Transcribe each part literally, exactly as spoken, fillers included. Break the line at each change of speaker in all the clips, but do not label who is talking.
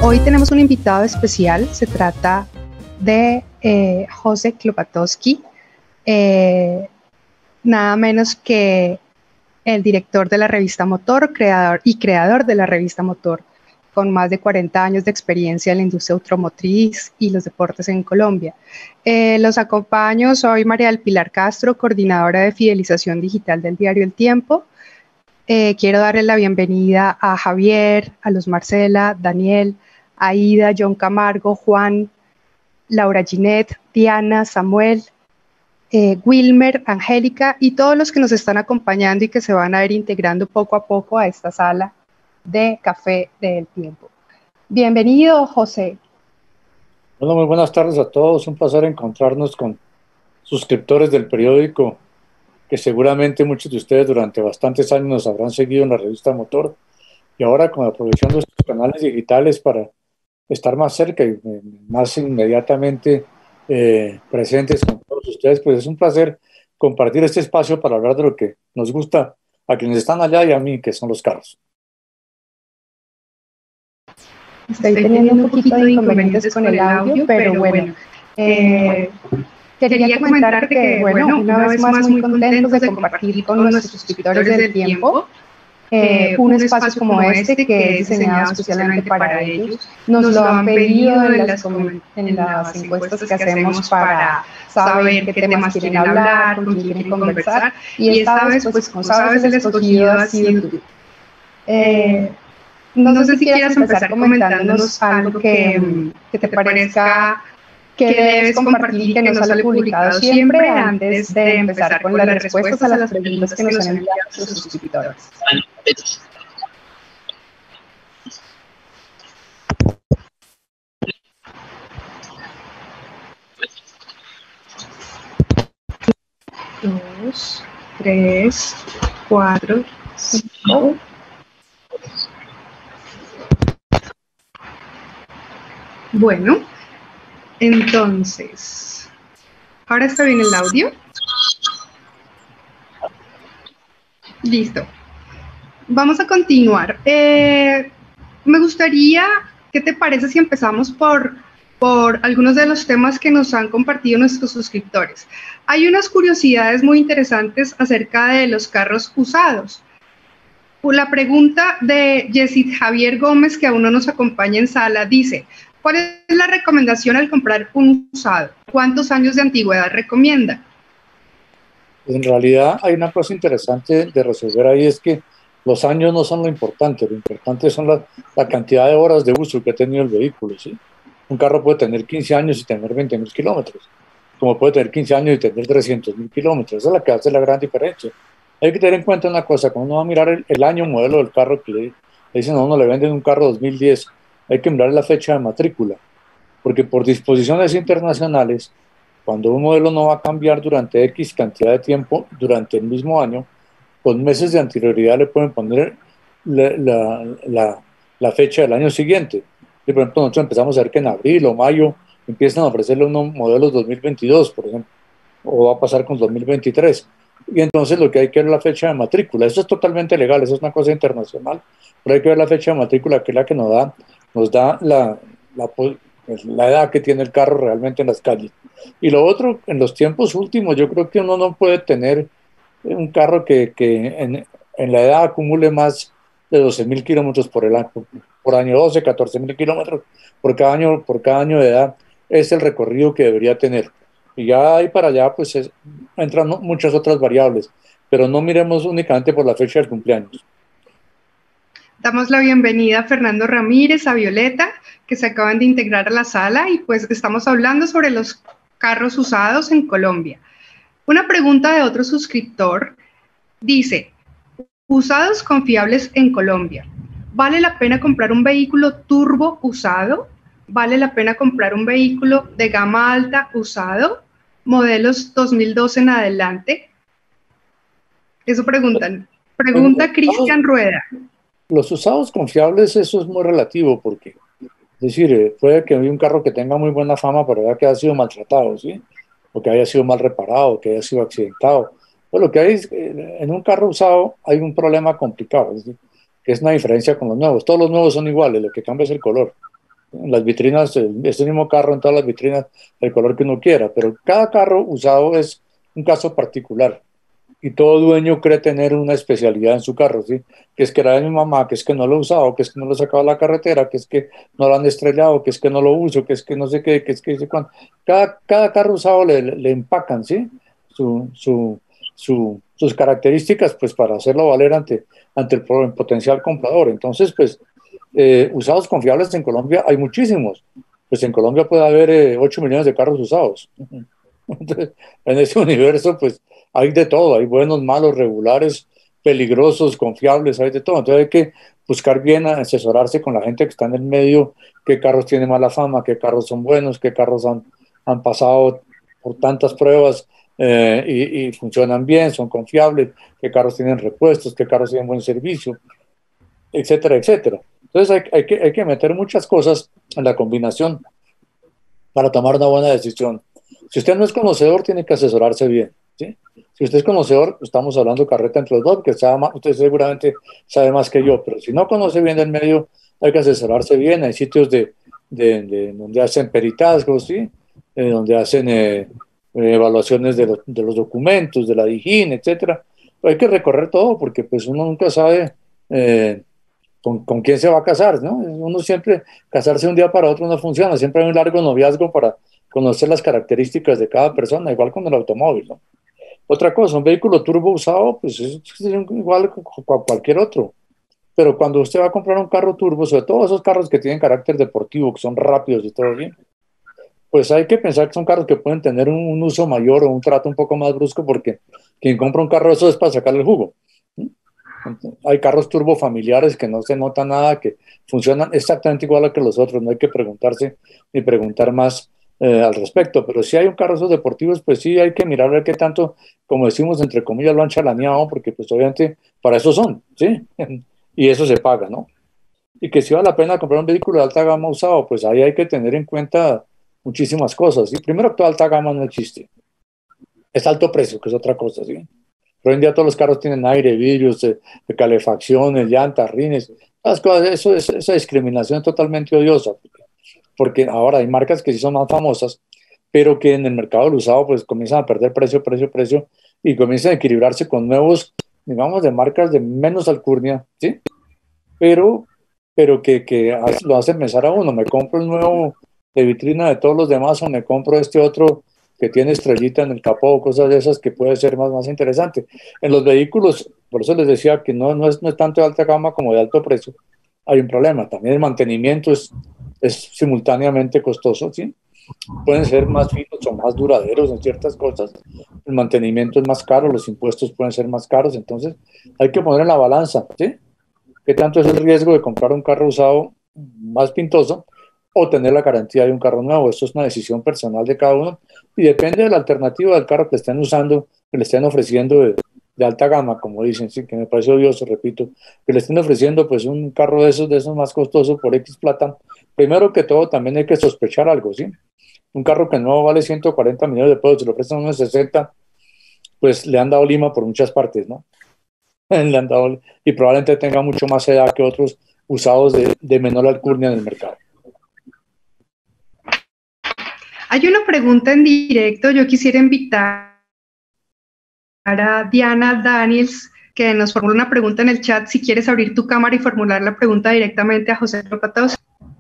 Hoy tenemos un invitado especial, se trata de eh, José Klopatowski, eh, nada menos que el director de la revista Motor, creador y creador de la revista Motor, con más de cuarenta años de experiencia en la industria automotriz y los deportes en Colombia. Eh, los acompaño, soy María del Pilar Castro, coordinadora de fidelización digital del diario El Tiempo. Eh, quiero darle la bienvenida a Javier, a Luz Marcela, Daniel, Aida, John Camargo, Juan, Laura Ginette, Diana, Samuel, eh, Wilmer, Angélica y todos los que nos están acompañando y que se van a ir integrando poco a poco a esta sala de Café del Tiempo. Bienvenido, José.
Bueno, muy buenas tardes a todos. Un placer encontrarnos con suscriptores del periódico, que seguramente muchos de ustedes durante bastantes años nos habrán seguido en la revista Motor, y ahora con aprovechando estos canales digitales para estar más cerca y más inmediatamente eh, presentes con todos ustedes, pues es un placer compartir este espacio para hablar de lo que nos gusta a quienes están allá y a mí, que son los carros.
Estoy teniendo un poquito de inconvenientes con el audio, pero bueno, eh, quería comentarte que, bueno, una vez más muy contentos de compartir con nuestros suscriptores del Tiempo eh, un espacio como este que es diseñado especialmente para ellos. Nos lo han pedido en las, en las encuestas que hacemos para saber qué temas quieren hablar, con quién quieren conversar, y esta vez, pues como sabes, el escogido ha sido tú. Eh, No, no sé si quieras empezar comentándonos algo que, que te parezca que debes compartir y que no sale publicado siempre antes de empezar con las respuestas a las preguntas que nos han enviado nuestros suscriptores. Dos, tres, cuatro, cinco. Bueno, entonces, ¿ahora está bien el audio? Listo. Vamos a continuar. Eh, me gustaría, ¿qué te parece si empezamos por, por algunos de los temas que nos han compartido nuestros suscriptores? Hay unas curiosidades muy interesantes acerca de los carros usados. La pregunta de Yesid Javier Gómez, que aún no nos acompaña en sala, dice: ¿cuál es la recomendación al comprar un usado? ¿Cuántos años de antigüedad recomienda?
En realidad hay una cosa interesante de resolver ahí, es que los años no son lo importante, lo importante son la, la cantidad de horas de uso que ha tenido el vehículo, ¿sí? Un carro puede tener quince años y tener veinte mil kilómetros, como puede tener quince años y tener trescientos mil kilómetros. Esa es la que hace la gran diferencia. Hay que tener en cuenta una cosa: cuando uno va a mirar el, el año modelo del carro que le, le dicen a uno, le venden un carro dos mil diez, hay que mirar la fecha de matrícula, porque por disposiciones internacionales, cuando un modelo no va a cambiar durante X cantidad de tiempo durante el mismo año, con meses de anterioridad le pueden poner la, la, la, la fecha del año siguiente. Y por ejemplo, nosotros empezamos a ver que en abril o mayo empiezan a ofrecerle unos modelos dos mil veintidós, por ejemplo, o va a pasar con dos mil veintitrés. Y entonces lo que hay que ver es la fecha de matrícula. Eso es totalmente legal, eso es una cosa internacional, pero hay que ver la fecha de matrícula, que es la que nos da, nos da la, la, la edad que tiene el carro realmente en las calles. Y lo otro, en los tiempos últimos, yo creo que uno no puede tener un carro que, que en, en la edad acumule más de doce mil kilómetros por el año, por año, doce, catorce mil kilómetros por cada año, por cada año de edad. Es el recorrido que debería tener. Y ya ahí para allá pues es, entran muchas otras variables, pero no miremos únicamente por la fecha del cumpleaños.
Damos la bienvenida a Fernando Ramírez, a Violeta, que se acaban de integrar a la sala, y pues estamos hablando sobre los carros usados en Colombia. Una pregunta de otro suscriptor dice: usados confiables en Colombia, ¿vale la pena comprar un vehículo turbo usado? ¿Vale la pena comprar un vehículo de gama alta usado? ¿Modelos dos mil doce en adelante? Eso preguntan. Pregunta Cristian Rueda.
Los usados confiables, eso es muy relativo, porque, es decir, puede que haya un carro que tenga muy buena fama, pero ya que haya sido maltratado, ¿sí? O que haya sido mal reparado, que haya sido accidentado. Pues lo que hay es, en un carro usado hay un problema complicado, es decir, que es una diferencia con los nuevos. Todos los nuevos son iguales, lo que cambia es el color. En las vitrinas, este mismo carro en todas las vitrinas, el color que uno quiera, pero cada carro usado es un caso particular y todo dueño cree tener una especialidad en su carro, ¿sí? Que es que era de mi mamá, que es que no lo he usado, que es que no lo he sacado a la carretera, que es que no lo han estrellado, que es que no lo uso, que es que no sé qué, que es que dice cuándo. Cada, cada carro usado le, le, le empacan, ¿sí? Su, su, su, sus características, pues para hacerlo valer ante, ante el potencial comprador. Entonces, pues, eh, usados confiables en Colombia hay muchísimos. Pues en Colombia puede haber eh, ocho millones de carros usados. Entonces, en ese universo, pues hay de todo, hay buenos, malos, regulares, peligrosos, confiables, hay de todo. Entonces hay que buscar bien, asesorarse con la gente que está en el medio, qué carros tienen mala fama, qué carros son buenos, qué carros han, han pasado por tantas pruebas eh, y, y funcionan bien, son confiables, qué carros tienen repuestos, qué carros tienen buen servicio, etcétera, etcétera. Entonces hay, hay, que, hay que meter muchas cosas en la combinación para tomar una buena decisión. Si usted no es conocedor, tiene que asesorarse bien, ¿sí? Si usted es conocedor, estamos hablando carreta entre los dos, porque sabe más, usted seguramente sabe más que yo, pero si no conoce bien el medio, hay que asesorarse bien. Hay sitios de, de, de donde hacen peritazgos, ¿sí? Eh, donde hacen eh, evaluaciones de, lo, de los documentos, de la DIGIN, etcétera. Pero hay que recorrer todo, porque pues uno nunca sabe eh, con, con quién se va a casar, ¿no? Uno siempre, casarse de un día para otro no funciona, siempre hay un largo noviazgo para conocer las características de cada persona, igual con el automóvil, ¿no? Otra cosa, un vehículo turbo usado, pues es igual que cualquier otro. Pero cuando usted va a comprar un carro turbo, sobre todo esos carros que tienen carácter deportivo, que son rápidos y todo bien, pues hay que pensar que son carros que pueden tener un, un uso mayor o un trato un poco más brusco, porque quien compra un carro de eso es para sacarle el jugo. Hay carros turbo familiares que no se nota nada, que funcionan exactamente igual a que los otros, no hay que preguntarse ni preguntar más eh, al respecto, pero si hay un carro esos deportivos, pues sí hay que mirar a ver qué tanto, como decimos entre comillas, lo han chalaneado, porque pues obviamente para eso son, ¿sí? Y eso se paga, ¿no? Y que si vale la pena comprar un vehículo de alta gama usado, pues ahí hay que tener en cuenta muchísimas cosas. Y primero que toda alta gama no existe, es alto precio, que es otra cosa, ¿sí? Pero hoy en día todos los carros tienen aire, vidrios, de, de calefacciones, llantas, rines, las cosas, eso, es, esa discriminación es totalmente odiosa, porque, porque ahora hay marcas que sí son más famosas, pero que en el mercado del usado pues comienzan a perder precio, precio, precio, y comienzan a equilibrarse con nuevos, digamos, de marcas de menos alcurnia, ¿sí? Pero, pero que, que lo hacen pensar a uno, me compro el nuevo de vitrina de todos los demás o me compro este otro que tiene estrellita en el capó, cosas de esas que puede ser más, más interesante. En los vehículos, por eso les decía que no, no, es, no es tanto de alta gama como de alto precio, hay un problema. También el mantenimiento es, es simultáneamente costoso, ¿sí? Pueden ser más finos o más duraderos en ciertas cosas. El mantenimiento es más caro, los impuestos pueden ser más caros, entonces hay que poner en la balanza, ¿sí? ¿Qué tanto es el riesgo de comprar un carro usado más pintoso o tener la garantía de un carro nuevo? Esto es una decisión personal de cada uno y depende de la alternativa del carro que estén usando, que le estén ofreciendo de, de alta gama, como dicen, sí, que me parece odioso, repito, que le estén ofreciendo pues un carro de esos, de esos más costosos por X plata. Primero que todo, también hay que sospechar algo, ¿sí? Un carro que no vale ciento cuarenta millones de pesos, se lo prestan unos sesenta, pues le han dado lima por muchas partes, ¿no? Le han dado, y probablemente tenga mucho más edad que otros usados de, de menor alcurnia en el mercado.
Hay una pregunta en directo, yo quisiera invitar a Diana Daniels que nos formula una pregunta en el chat, si quieres abrir tu cámara y formular la pregunta directamente a José Klopatowski.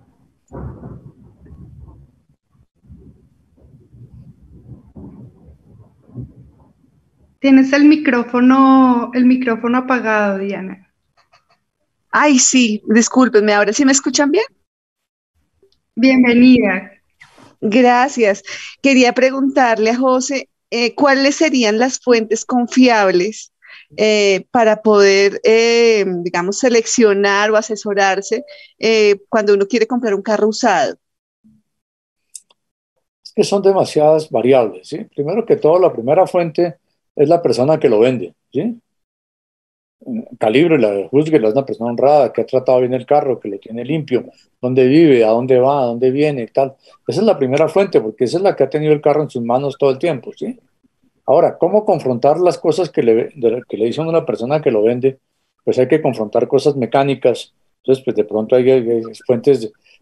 Tienes el micrófono, el micrófono apagado, Diana.
Ay, sí, discúlpenme, ¿ahora sí me escuchan bien?
Bienvenida.
Gracias. Quería preguntarle a José, eh, ¿cuáles serían las fuentes confiables eh, para poder, eh, digamos, seleccionar o asesorarse eh, cuando uno quiere comprar un carro usado?
Es que son demasiadas variables, ¿sí? Primero que todo, la primera fuente es la persona que lo vende, ¿sí? Calíbrela, júzguela, es una persona honrada, que ha tratado bien el carro, que lo tiene limpio, dónde vive, a dónde va, a dónde viene y tal. Esa es la primera fuente, porque esa es la que ha tenido el carro en sus manos todo el tiempo, ¿sí? Ahora, ¿cómo confrontar las cosas que le, de, que le dice a una persona que lo vende? Pues hay que confrontar cosas mecánicas. Entonces, pues de pronto hay, hay fuentes de,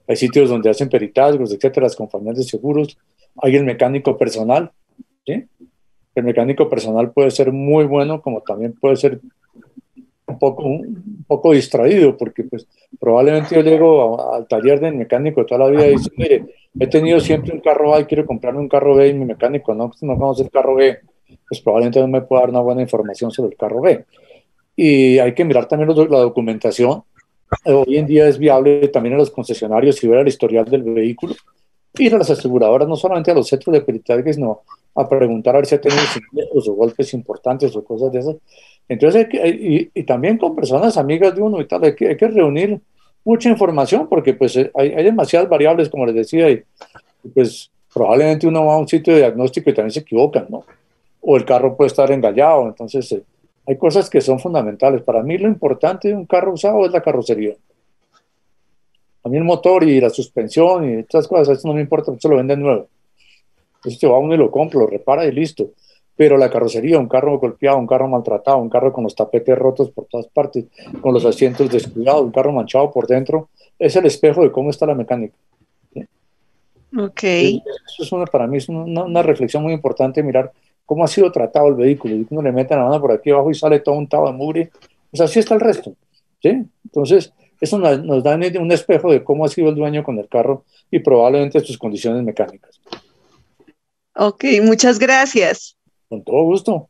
hay sitios donde hacen peritazgos, etcétera, las compañías de seguros, hay el mecánico personal, ¿sí? El mecánico personal puede ser muy bueno, como también puede ser un poco, un poco distraído, porque pues probablemente yo llego a- al taller del mecánico toda la vida y dice, mire, he tenido siempre un carro A y quiero comprarme un carro B y mi mecánico no, no conoce el carro B, pues probablemente no me pueda dar una buena información sobre el carro B. Y hay que mirar también los- la documentación. Eh, Hoy en día es viable también a los concesionarios y ver el historial del vehículo, ir a las aseguradoras, no solamente a los centros de peritaje, sino a preguntar a ver si ha tenido siniestros o golpes importantes o cosas de esas. Entonces, hay que- y, y también con personas amigas de uno y tal, hay que, hay que reunir mucha información porque pues eh, hay, hay demasiadas variables, como les decía, y, y, pues probablemente uno va a un sitio de diagnóstico y también se equivocan, ¿no? O el carro puede estar engañado, entonces eh, hay cosas que son fundamentales. Para mí lo importante de un carro usado es la carrocería. A mí el motor y la suspensión y estas cosas, eso no me importa, eso lo venden nuevo. Eso se va uno y lo compra, lo repara y listo. Pero la carrocería, un carro golpeado, un carro maltratado, un carro con los tapetes rotos por todas partes, con los asientos descuidados, un carro manchado por dentro, es el espejo de cómo está la mecánica. ¿Sí?
Ok,
Eso es una, para mí es una, una reflexión muy importante, mirar cómo ha sido tratado el vehículo. Y uno le mete la mano por aquí abajo y sale todo untado de mugre. Pues así está el resto. ¿Sí? Entonces, eso nos, nos da un espejo de cómo ha sido el dueño con el carro y probablemente sus condiciones mecánicas.
ok, muchas gracias.
Con todo gusto.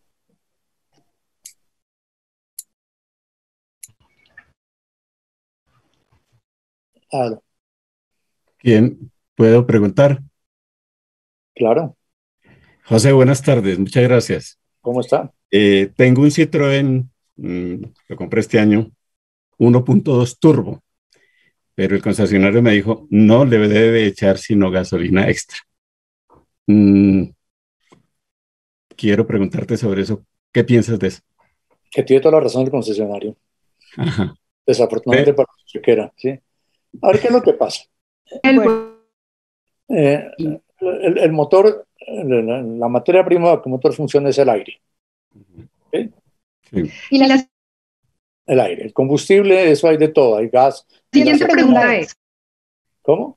Ah,
¿Quién puedo preguntar?
claro.
José, buenas tardes, muchas gracias.
¿Cómo está?
Eh, tengo un Citroën, mm, lo compré este año, uno punto dos turbo, pero el concesionario me dijo, no le debe echar sino gasolina extra. Mm, quiero preguntarte sobre eso. ¿Qué piensas de eso?
Que tiene toda la razón el concesionario.
Ajá.
Desafortunadamente
Ve-
para su chequera, ¿sí? A ver, ¿qué es lo que pasa?
El-
Eh, el, el motor, la, la materia prima para que el motor funcione es el aire. ¿Sí?
Sí.
y la
El aire. El combustible, eso hay de todo. Hay gas.
siguiente
gas-
pregunta es,
¿Cómo?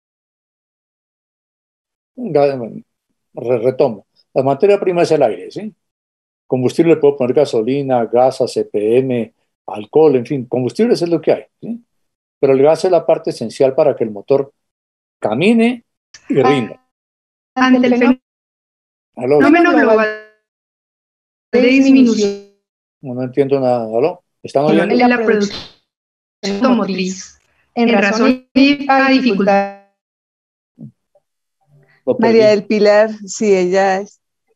Gas- re- retomo. La materia prima es el aire, ¿sí? Combustible le puedo poner gasolina, gas, A C P M, alcohol, en fin, combustibles es lo que hay, ¿sí? Pero el gas es la parte esencial para que el motor camine y rinda.
ante el
¿Aló?
fenómeno global de disminución
No, no entiendo nada. ¿Aló? ¿Están
en
oyendo?
la producción automotriz, en razón y a dificultad
Lo
María
perdí.
del Pilar, sí, ella es.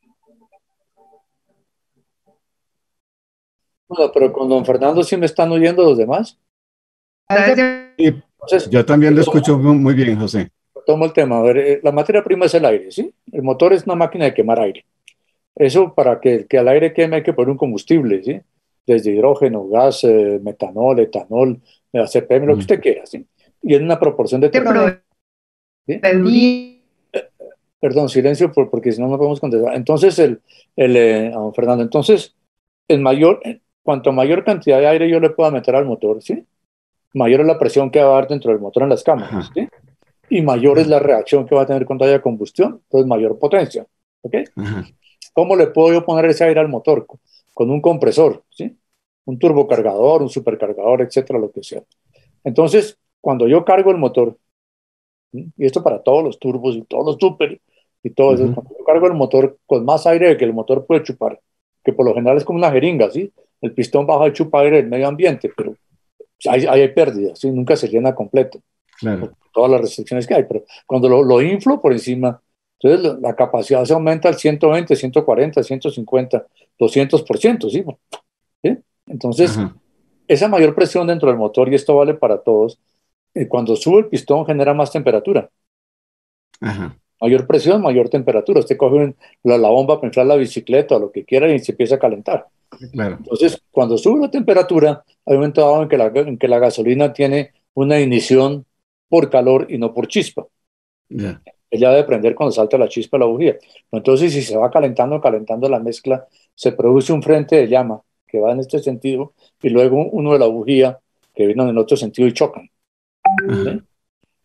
Bueno, pero con don Fernando sí me están oyendo los demás.
de
Y
Entonces,
yo también lo escucho mu- muy bien, José.
tomo el tema. A ver, eh, la materia prima es el aire, ¿sí? El motor es una máquina de quemar aire. Eso para que, que al aire queme hay que poner un combustible, ¿sí? Desde hidrógeno, gas, eh, metanol, etanol, A C P M, lo que
Mm.
usted quiera, ¿sí? Y en una proporción determinada. ¿Sí?
proveeduría
Perdón, silencio, por- porque si no, no podemos contestar. Entonces, el, el, eh, a don Fernando, entonces, el mayor, cuanto mayor cantidad de aire yo le pueda meter al motor, ¿sí? Mayor es la presión que va a dar dentro del motor en las cámaras,
Ajá.
¿sí? Y mayor es la reacción que va a tener cuando haya combustión, entonces mayor potencia, ¿ok?
Ajá.
¿Cómo le puedo yo poner ese aire al motor? Con un compresor, ¿sí? Un turbocargador, un supercargador, etcétera, lo que sea. Entonces, cuando yo cargo el motor, ¿sí? Y esto para todos los turbos y todos los super y todo eso,
Ujú.
cuando yo cargo el motor con más aire de que el motor puede chupar, que por lo general es como una jeringa, ¿sí? El pistón baja y chupa aire del medio ambiente, pero hay, hay pérdidas, ¿sí? Nunca se llena completo,
Claro.
todas las restricciones que hay, pero cuando lo, lo inflo por encima, entonces la, la capacidad se aumenta al ciento veinte, ciento cuarenta, ciento cincuenta, doscientos por ciento, ¿sí? ¿Sí? Entonces,
Ajá.
esa mayor presión dentro del motor, y esto vale para todos, eh, cuando sube el pistón genera más temperatura.
Ajá.
Mayor presión, mayor temperatura. Usted coge un- la, la bomba para inflar la bicicleta o lo que quiera y se empieza a calentar.
Claro.
Entonces, cuando sube la temperatura, hay un momento dado en que la, en que la gasolina tiene una ignición por calor y no por chispa.
Ya.
Ella debe prender cuando salta la chispa de la bujía. Entonces, si se va calentando, calentando la mezcla, se produce un frente de llama que va en este sentido y luego uno de la bujía que viene en el otro sentido y chocan.
Ajá.
¿Sí?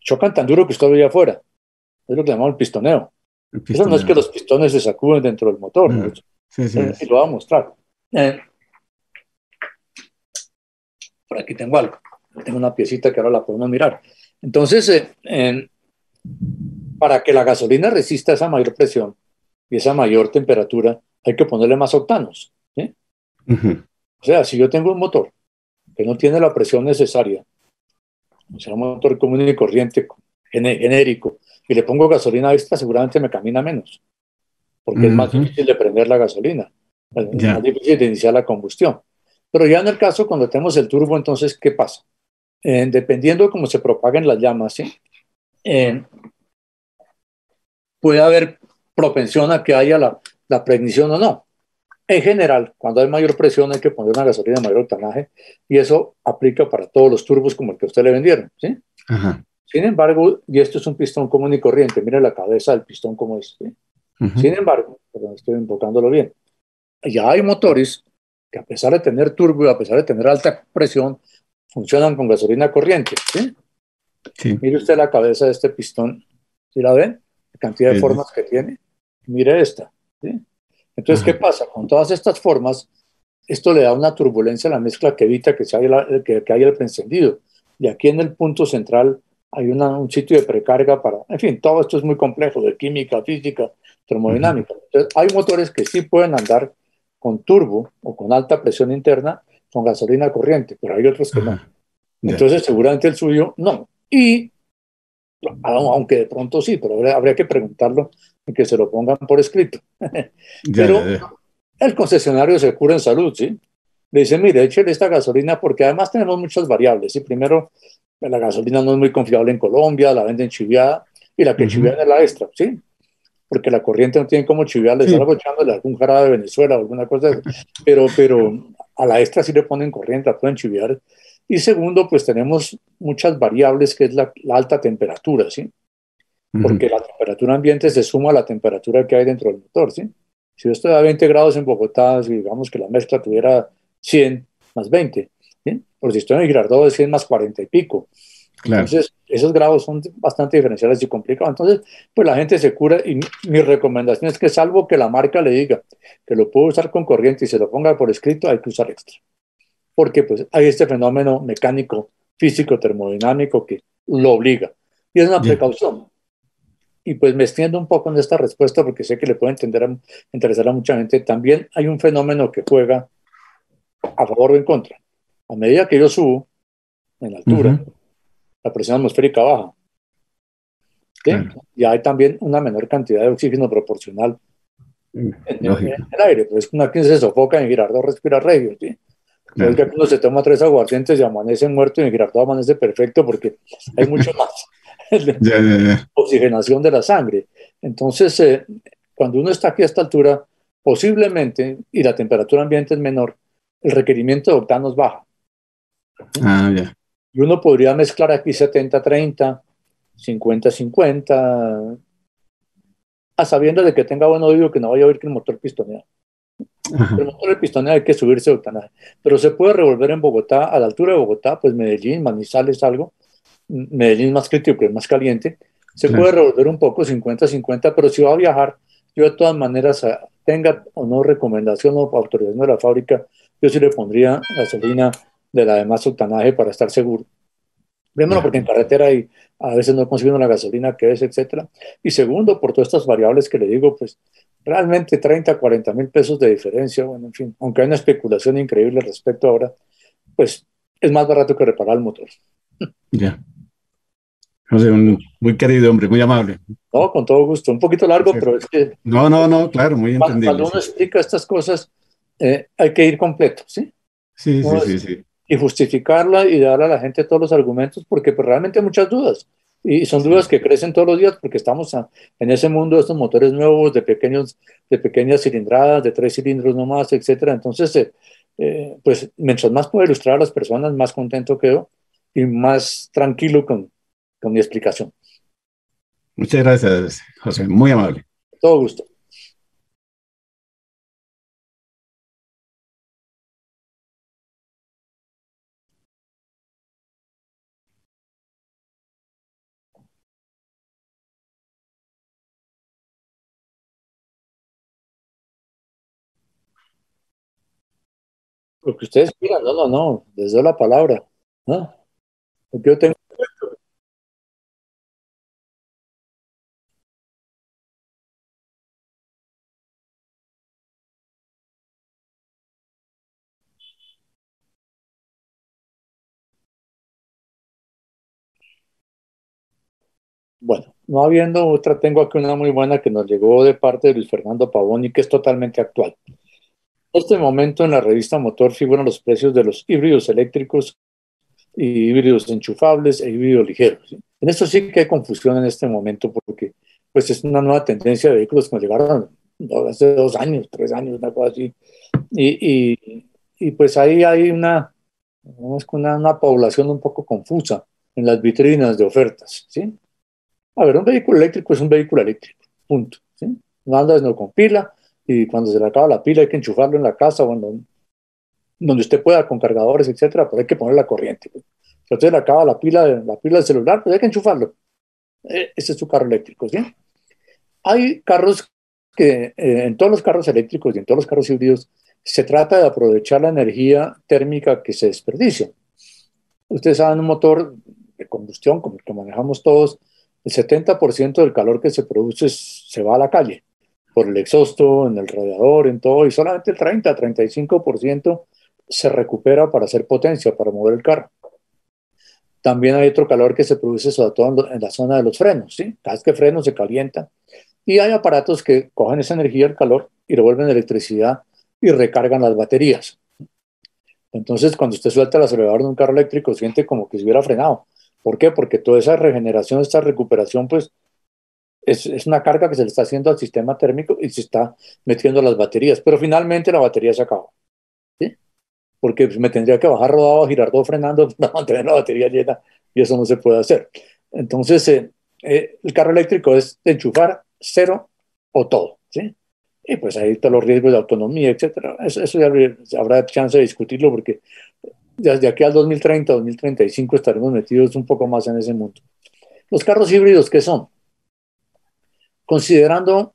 chocan tan duro que usted lo ve afuera. Es lo que llamamos el pistoneo.
El
Eso no es
pistoneo.
que los pistones se sacuden dentro del motor, ¿no?
Ah, sí, sí.
Eh, y lo voy a mostrar. Eh, por aquí tengo algo. Tengo una piecita que ahora la podemos mirar. Entonces, eh, eh, para que la gasolina resista esa mayor presión y esa mayor temperatura, hay que ponerle más octanos, ¿sí?
Ujú.
O sea, si yo tengo un motor que no tiene la presión necesaria, o sea, un motor común y corriente, gené- genérico, y le pongo gasolina extra, seguramente me camina menos, porque es más
Ujú.
difícil de prender la gasolina, es más
Ya.
difícil de iniciar la combustión. Pero ya en el caso, cuando tenemos el turbo, entonces, ¿qué pasa? Eh, dependiendo de cómo se propaguen las llamas, ¿sí? Eh, puede haber propensión a que haya la, la preignición o no. En general, cuando hay mayor presión hay que poner una gasolina de mayor octanaje y eso aplica para todos los turbos como el que a usted le vendieron, ¿sí?
Ajá.
Sin embargo, y esto es un pistón común y corriente, mire la cabeza del pistón como es, ¿sí?
Ujú.
Sin embargo, perdón, estoy enfocándolo bien, ya hay motores que a pesar de tener turbo y a pesar de tener alta presión, funcionan con gasolina corriente, ¿sí?
Sí.
Mire usted la cabeza de este pistón, ¿sí la ven? La cantidad de
Sí, sí.
formas que tiene. Mire esta, ¿sí? Entonces, ¿qué
Ajá.
pasa? Con todas estas formas, esto le da una turbulencia a la mezcla que evita que, se haya, la- que, que haya el preencendido. Y aquí en el punto central hay una- un sitio de precarga para, en fin, todo esto es muy complejo, de química, física,
Ujú.
termodinámica. Entonces, hay motores que sí pueden andar con turbo o con alta presión interna con gasolina corriente, pero hay otros que no.
Ajá. Ya.
Entonces, seguramente el suyo no. Y aunque de pronto sí, pero habría, habría que preguntarlo y que se lo pongan por escrito.
Ya, ya,
Pero
ya.
el concesionario se cura en salud, ¿sí? Le dice, mire, échele esta gasolina porque además tenemos muchas variables, ¿sí? Primero, la gasolina no es muy confiable en Colombia, la venden chiviada y la que
Ujú.
chivian es la extra, ¿sí? Porque la corriente no tiene cómo chiviarle,
Sí.
salgo echándole algún jarabe de Venezuela o alguna cosa, de eso. pero, pero a la extra sí le ponen corriente, la pueden chiviar. Y segundo, pues tenemos muchas variables que es la, la alta temperatura, ¿sí?
Ujú.
Porque la temperatura ambiente se suma a la temperatura que hay dentro del motor, ¿sí? Si yo estoy a veinte grados en Bogotá, si digamos que la mezcla tuviera cien más veinte, ¿sí? Por si estoy en el Girardot de cien más cuarenta y pico.
Claro.
Entonces, esos grados son bastante diferenciales y complicados. Entonces, pues la gente se cura y mi, mi recomendación es que salvo que la marca le diga que lo puedo usar con corriente y se lo ponga por escrito, hay que usar extra. Porque pues hay este fenómeno mecánico, físico, termodinámico que lo obliga. Y es una
Ya.
precaución. Y pues me extiendo un poco en esta respuesta porque sé que le puede entender a- interesar a mucha gente. También hay un fenómeno que juega a favor o en contra. A medida que yo subo en altura,
Ujú.
la presión atmosférica baja, ¿sí?
Claro.
Y hay también una menor cantidad de oxígeno proporcional
Mm,
en, en
lógico.
el aire. Pues una que se sofoca en Girardot respira regio, ¿sí?
Claro.
Oiga, que uno se toma tres aguardientes y amanece muerto y en Girardot amanece perfecto porque hay mucho más
Ya, ya, ya.
oxigenación de la sangre. Entonces, eh, cuando uno está aquí a esta altura, posiblemente, y la temperatura ambiente es menor, el requerimiento de octanos baja, ¿sí?
Ah, ya.
Y uno podría mezclar aquí setenta treinta, cincuenta cincuenta, a sabiendas de que tenga buen oído, que no vaya a oír que el motor pistonea.
Ajá.
El motor de pistonea hay que subirse de octanaje, pero se puede revolver en Bogotá, a la altura de Bogotá, pues Medellín, Manizales, algo, Medellín es más crítico, que es más caliente, se puede
Claro.
revolver un poco cincuenta cincuenta, pero si va a viajar, yo de todas maneras, ah, tenga o no recomendación o autorización de la fábrica, yo sí le pondría gasolina de la de más octanaje para estar seguro. Primero,
Ya.
porque en carretera hay, a veces no consiguen la gasolina que es, etcétera. Y segundo, por todas estas variables que le digo, pues realmente treinta, cuarenta mil pesos de diferencia, bueno, en fin, aunque hay una especulación increíble al respecto ahora, pues es más barato que reparar el motor.
Ya. José, un muy querido hombre, muy amable.
No, con todo gusto. Un poquito largo,
Gracias.
pero es que
No, no, no, claro, muy
cuando,
entendible,
cuando uno
sí.
explica estas cosas, eh, hay que ir completo, ¿sí?
Sí, sí,
No
sí,
es-
sí.
y justificarla y darle a la gente todos los argumentos, porque pues, realmente hay muchas dudas. Y son dudas
Sí.
que crecen todos los días porque estamos a- en ese mundo de estos motores nuevos, de, pequeños, de pequeñas cilindradas, de tres cilindros nomás, etcétera. Entonces, eh, eh, pues mientras más puedo ilustrar a las personas, más contento quedo y más tranquilo con, con mi explicación.
Muchas gracias, José, muy amable.
Todo gusto. Lo que ustedes quieran, no, no, no, les doy la palabra. ¿No? Porque yo tengo... Bueno, no habiendo otra, tengo aquí una muy buena que nos llegó de parte de Luis Fernando Pavón y que es totalmente actual. En este momento en la revista Motor figuran los precios de los híbridos eléctricos y híbridos enchufables e híbridos ligeros, ¿sí? En esto sí que hay confusión en este momento porque pues es una nueva tendencia de vehículos que nos llegaron no, hace dos años, tres años, una cosa así. Y, y, y pues ahí hay una, una, una población un poco confusa en las vitrinas de ofertas, ¿sí? A ver, un vehículo eléctrico es un vehículo eléctrico, punto, ¿sí? No anda no con pila y cuando se le acaba la pila hay que enchufarlo en la casa o en donde, donde usted pueda con cargadores, etcétera, pero hay que poner la corriente, pues. Si a usted le acaba la pila, la pila del celular, pues hay que enchufarlo. Eh, ese es su carro eléctrico, ¿sí? Hay carros que eh, en todos los carros eléctricos y en todos los carros híbridos se trata de aprovechar la energía térmica que se desperdicia. Ustedes saben, un motor de combustión, como el que manejamos todos, el setenta por ciento del calor que se produce se va a la calle, por el exhausto, en el radiador, en todo, y solamente el treinta a treinta y cinco por ciento se recupera para hacer potencia, para mover el carro. También hay otro calor que se produce sobre todo en la zona de los frenos, ¿sí? Cada vez que freno se calienta. Y hay aparatos que cogen esa energía, el calor, y lo vuelven electricidad y recargan las baterías. Entonces, cuando usted suelta el acelerador de un carro eléctrico, siente como que se hubiera frenado. ¿Por qué? Porque toda esa regeneración, esta recuperación, pues, es, es una carga que se le está haciendo al sistema térmico y se está metiendo a las baterías. Pero finalmente la batería se acabó, ¿sí? Porque pues, me tendría que bajar rodado, girar todo frenando para mantener la batería llena y eso no se puede hacer. Entonces, eh, eh, el carro eléctrico es de enchufar cero o todo, ¿sí? Y pues ahí están los riesgos de autonomía, etcétera. Eso, eso ya habrá chance de discutirlo porque desde aquí al dos mil treinta, dos mil treinta y cinco estaremos metidos un poco más en ese mundo. Los carros híbridos, ¿qué son? Considerando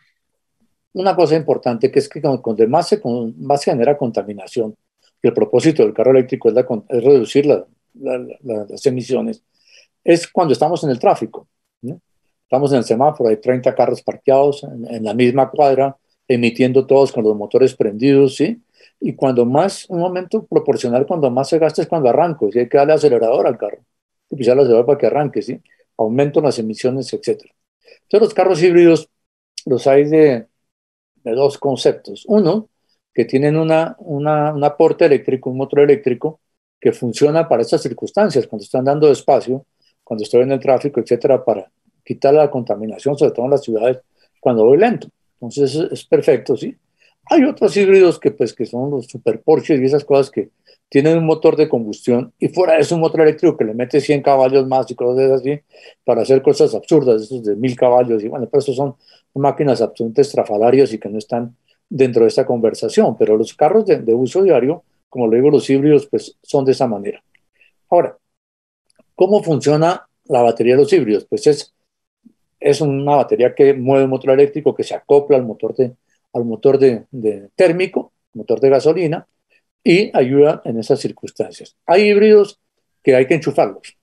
una cosa importante, que es que cuando más se, más se genera contaminación, y el propósito del carro eléctrico es, la, es reducir la, la, la, las emisiones, es cuando estamos en el tráfico, ¿no? Estamos en el semáforo, hay treinta carros parqueados en, en la misma cuadra, emitiendo todos con los motores prendidos, ¿sí? Y cuando más, un momento proporcional, cuando más se gasta es cuando arranco, ¿sí? Hay que darle acelerador al carro, y pisar el acelerador para que arranque, ¿sí? Aumento las emisiones, etcétera. Entonces los carros híbridos los hay de, de dos conceptos. Uno, que tienen una, una, un aporte eléctrico, un motor eléctrico, que funciona para estas circunstancias, cuando están dando despacio, cuando estoy en el tráfico, etcétera, para quitar la contaminación, sobre todo en las ciudades, cuando voy lento. Entonces es, es perfecto, ¿sí? Hay otros híbridos que, pues, que son los super Porsche y esas cosas que tienen un motor de combustión y fuera de eso un motor eléctrico que le mete cien caballos más y cosas así para hacer cosas absurdas, esos de mil caballos. Y bueno, pero estos son máquinas absolutamente estrafalarias y que no están dentro de esta conversación. Pero los carros de, de uso diario, como le digo, los híbridos, pues son de esa manera. Ahora, ¿cómo funciona la batería de los híbridos? Pues es, es una batería que mueve un motor eléctrico que se acopla al motor, de, al motor de, de térmico, motor de gasolina, y ayuda en esas circunstancias. Hay híbridos que hay que enchufarlos,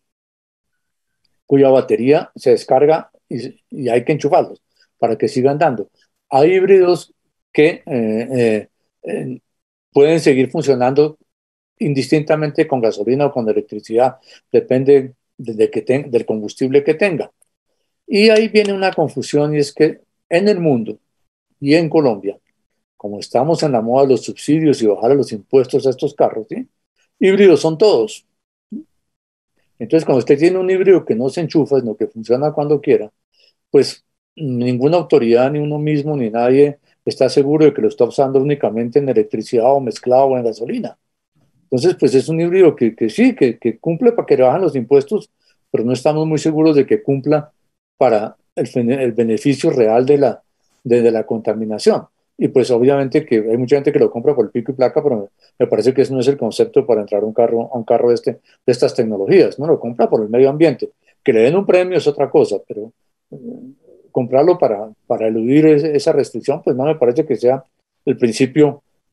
cuya batería se descarga y, y hay que enchufarlos para que sigan dando. Hay híbridos que eh, eh, eh, pueden seguir funcionando indistintamente con gasolina o con electricidad, depende de, de que ten, del combustible que tenga. Y ahí viene una confusión y es que en el mundo y en Colombia, como estamos en la moda de los subsidios y bajar los impuestos a estos carros, ¿sí? Híbridos son todos. Entonces, cuando usted tiene un híbrido que no se enchufa, sino que funciona cuando quiera, pues ninguna autoridad, ni uno mismo, ni nadie está seguro de que lo está usando únicamente en electricidad o mezclado o en gasolina. Entonces, pues es un híbrido que, que sí, que, que cumple para que le bajen los impuestos, pero no estamos muy seguros de que cumpla para el, el beneficio real de la, de, de la contaminación. Y pues obviamente que hay mucha gente que lo compra por el pico y placa, pero me, me parece que ese no es el concepto para entrar a un carro, a un carro de, este, de estas tecnologías, ¿no? Lo compra por el medio ambiente. Que le den un premio es otra cosa, pero eh, comprarlo para, para eludir ese, esa restricción, pues no me parece que sea el principio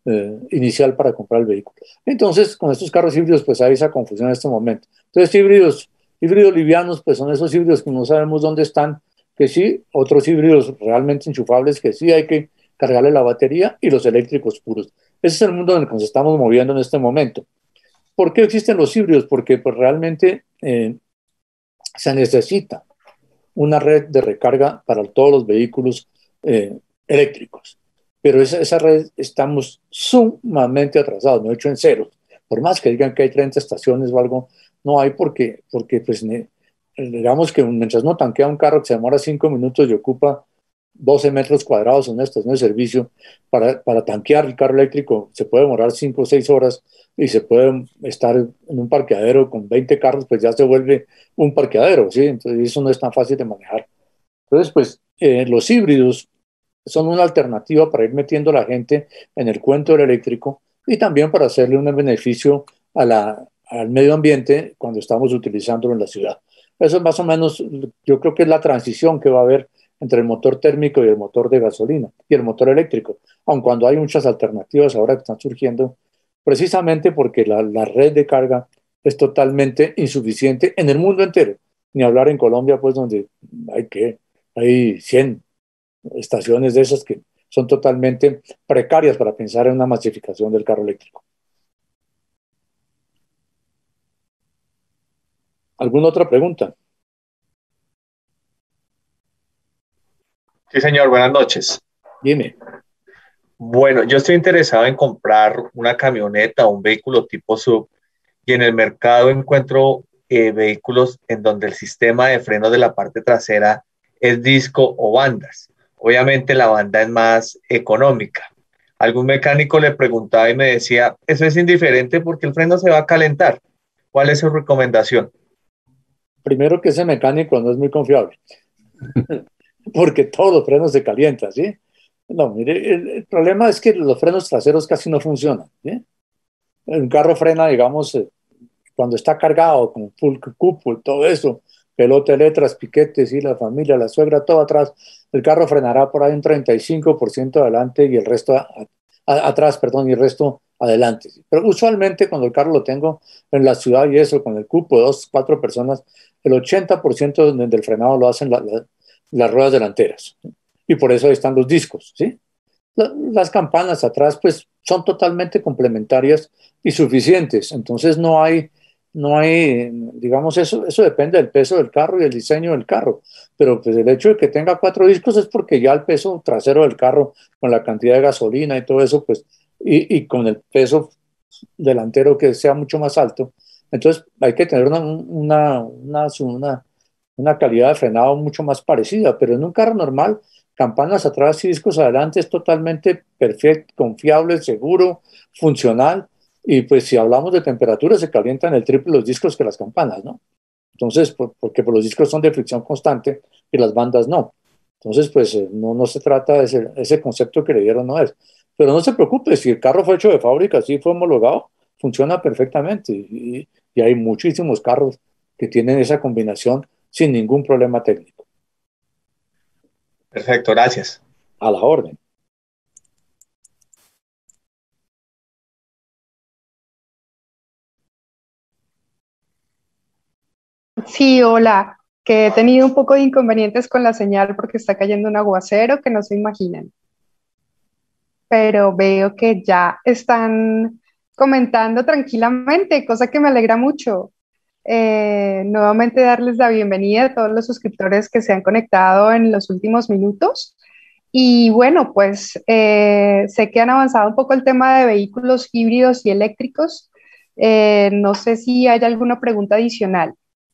eh, inicial para comprar el vehículo. Entonces, con estos carros híbridos, pues hay esa confusión en este momento. Entonces, híbridos, híbridos livianos, pues son esos híbridos que no sabemos dónde están, que sí, otros híbridos realmente enchufables, que sí hay que cargarle la batería, y los eléctricos puros. Ese es el mundo en el que nos estamos moviendo en este momento. ¿Por qué existen los híbridos? Porque pues, realmente eh, se necesita una red de recarga para todos los vehículos eh, eléctricos. Pero esa, esa red estamos sumamente atrasados, no he hecho en cero. Por más que digan que hay treinta estaciones o algo, no hay porque, porque pues, ne, digamos que mientras no tanquea un carro que se demora cinco minutos y ocupa doce metros cuadrados en una estación de servicio, para, para tanquear el carro eléctrico se puede demorar cinco o seis horas y se puede estar en un parqueadero con veinte carros, pues ya se vuelve un parqueadero, ¿sí? Entonces eso no es tan fácil de manejar. Entonces, pues eh, los híbridos son una alternativa para ir metiendo a la gente en el cuento del eléctrico y también para hacerle un beneficio a la, al medio ambiente cuando estamos utilizándolo en la ciudad. Eso es más o menos, yo creo que es la transición que va a haber entre el motor térmico y el motor de gasolina y el motor eléctrico, aun cuando hay muchas alternativas ahora que están surgiendo, precisamente porque la, la red de carga es totalmente insuficiente en el mundo entero, ni hablar en Colombia, pues donde hay que, hay cien estaciones de esas que son totalmente precarias para pensar en una masificación del carro eléctrico. ¿Alguna otra pregunta?
Sí, señor, buenas noches.
Dime.
Bueno, yo estoy interesado en comprar una camioneta o un vehículo tipo sub y en el mercado encuentro eh, vehículos en donde el sistema de freno de la parte trasera es disco o bandas. Obviamente la banda es más económica. Algún mecánico le preguntaba y me decía, eso es indiferente porque el freno se va a calentar. ¿Cuál es su recomendación?
Primero que ese mecánico no es muy confiable, porque todos los frenos se calientan, ¿sí? No, mire, el, el problema es que los frenos traseros casi no funcionan, ¿sí? Un carro frena, digamos, eh, cuando está cargado con full cupo, todo eso, pelota, letras, piquetes, y la familia, la suegra, todo atrás, el carro frenará por ahí un treinta y cinco por ciento adelante y el resto a, a, atrás, perdón, y el resto adelante. Pero usualmente cuando el carro lo tengo en la ciudad y eso, con el cupo de dos, cuatro personas, el ochenta por ciento del frenado lo hacen la, la, las ruedas delanteras. ¿Sí? Y por eso ahí están los discos, ¿sí? La, las campanas atrás, pues, son totalmente complementarias y suficientes. Entonces no hay, no hay, digamos, eso, eso depende del peso del carro y el diseño del carro. Pero pues el hecho de que tenga cuatro discos es porque ya el peso trasero del carro, con la cantidad de gasolina y todo eso, pues, y, y con el peso delantero que sea mucho más alto, entonces hay que tener una, una, una, una, una calidad de frenado mucho más parecida. Pero en un carro normal, campanas atrás y discos adelante es totalmente perfecto, confiable, seguro, funcional. Y pues si hablamos de temperatura, se calientan el triple los discos que las campanas, ¿no? Entonces, por, porque pues, los discos son de fricción constante y las bandas no. Entonces, pues eh, no, no se trata de ese, ese concepto que le dieron, no es. Pero no se preocupe, si el carro fue hecho de fábrica, sí fue homologado, funciona perfectamente. Y, y hay muchísimos carros que tienen esa combinación sin ningún problema técnico.
Perfecto, gracias.
A la orden.
Sí, hola, que he tenido un poco de inconvenientes con la señal porque está cayendo un aguacero que no se imaginan. Pero veo que ya están comentando tranquilamente, cosa que me alegra mucho. Eh, nuevamente darles la bienvenida a todos los suscriptores que se han conectado en los últimos minutos. Y bueno, pues eh, sé que han avanzado un poco el tema de vehículos híbridos y eléctricos. Eh, no sé si hay alguna pregunta adicional.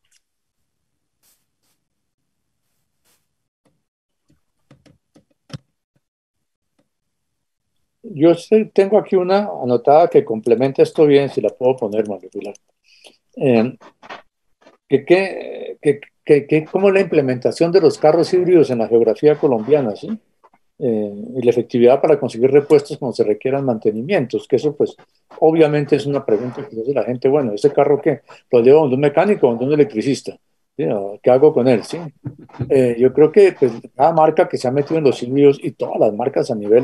Yo sé, tengo aquí una anotada que complementa esto bien, si la puedo poner, María Pilar. Eh, que, que, que, que, que como la implementación de los carros híbridos en la geografía colombiana, ¿sí? Eh, y la efectividad para conseguir repuestos cuando se requieran mantenimientos, que eso pues obviamente es una pregunta que hace la gente, bueno, ¿ese carro qué? ¿Lo llevo donde un mecánico o donde un electricista? ¿Sí? ¿Qué hago con él? ¿Sí? Eh, yo creo que pues, cada marca que se ha metido en los híbridos y todas las marcas a nivel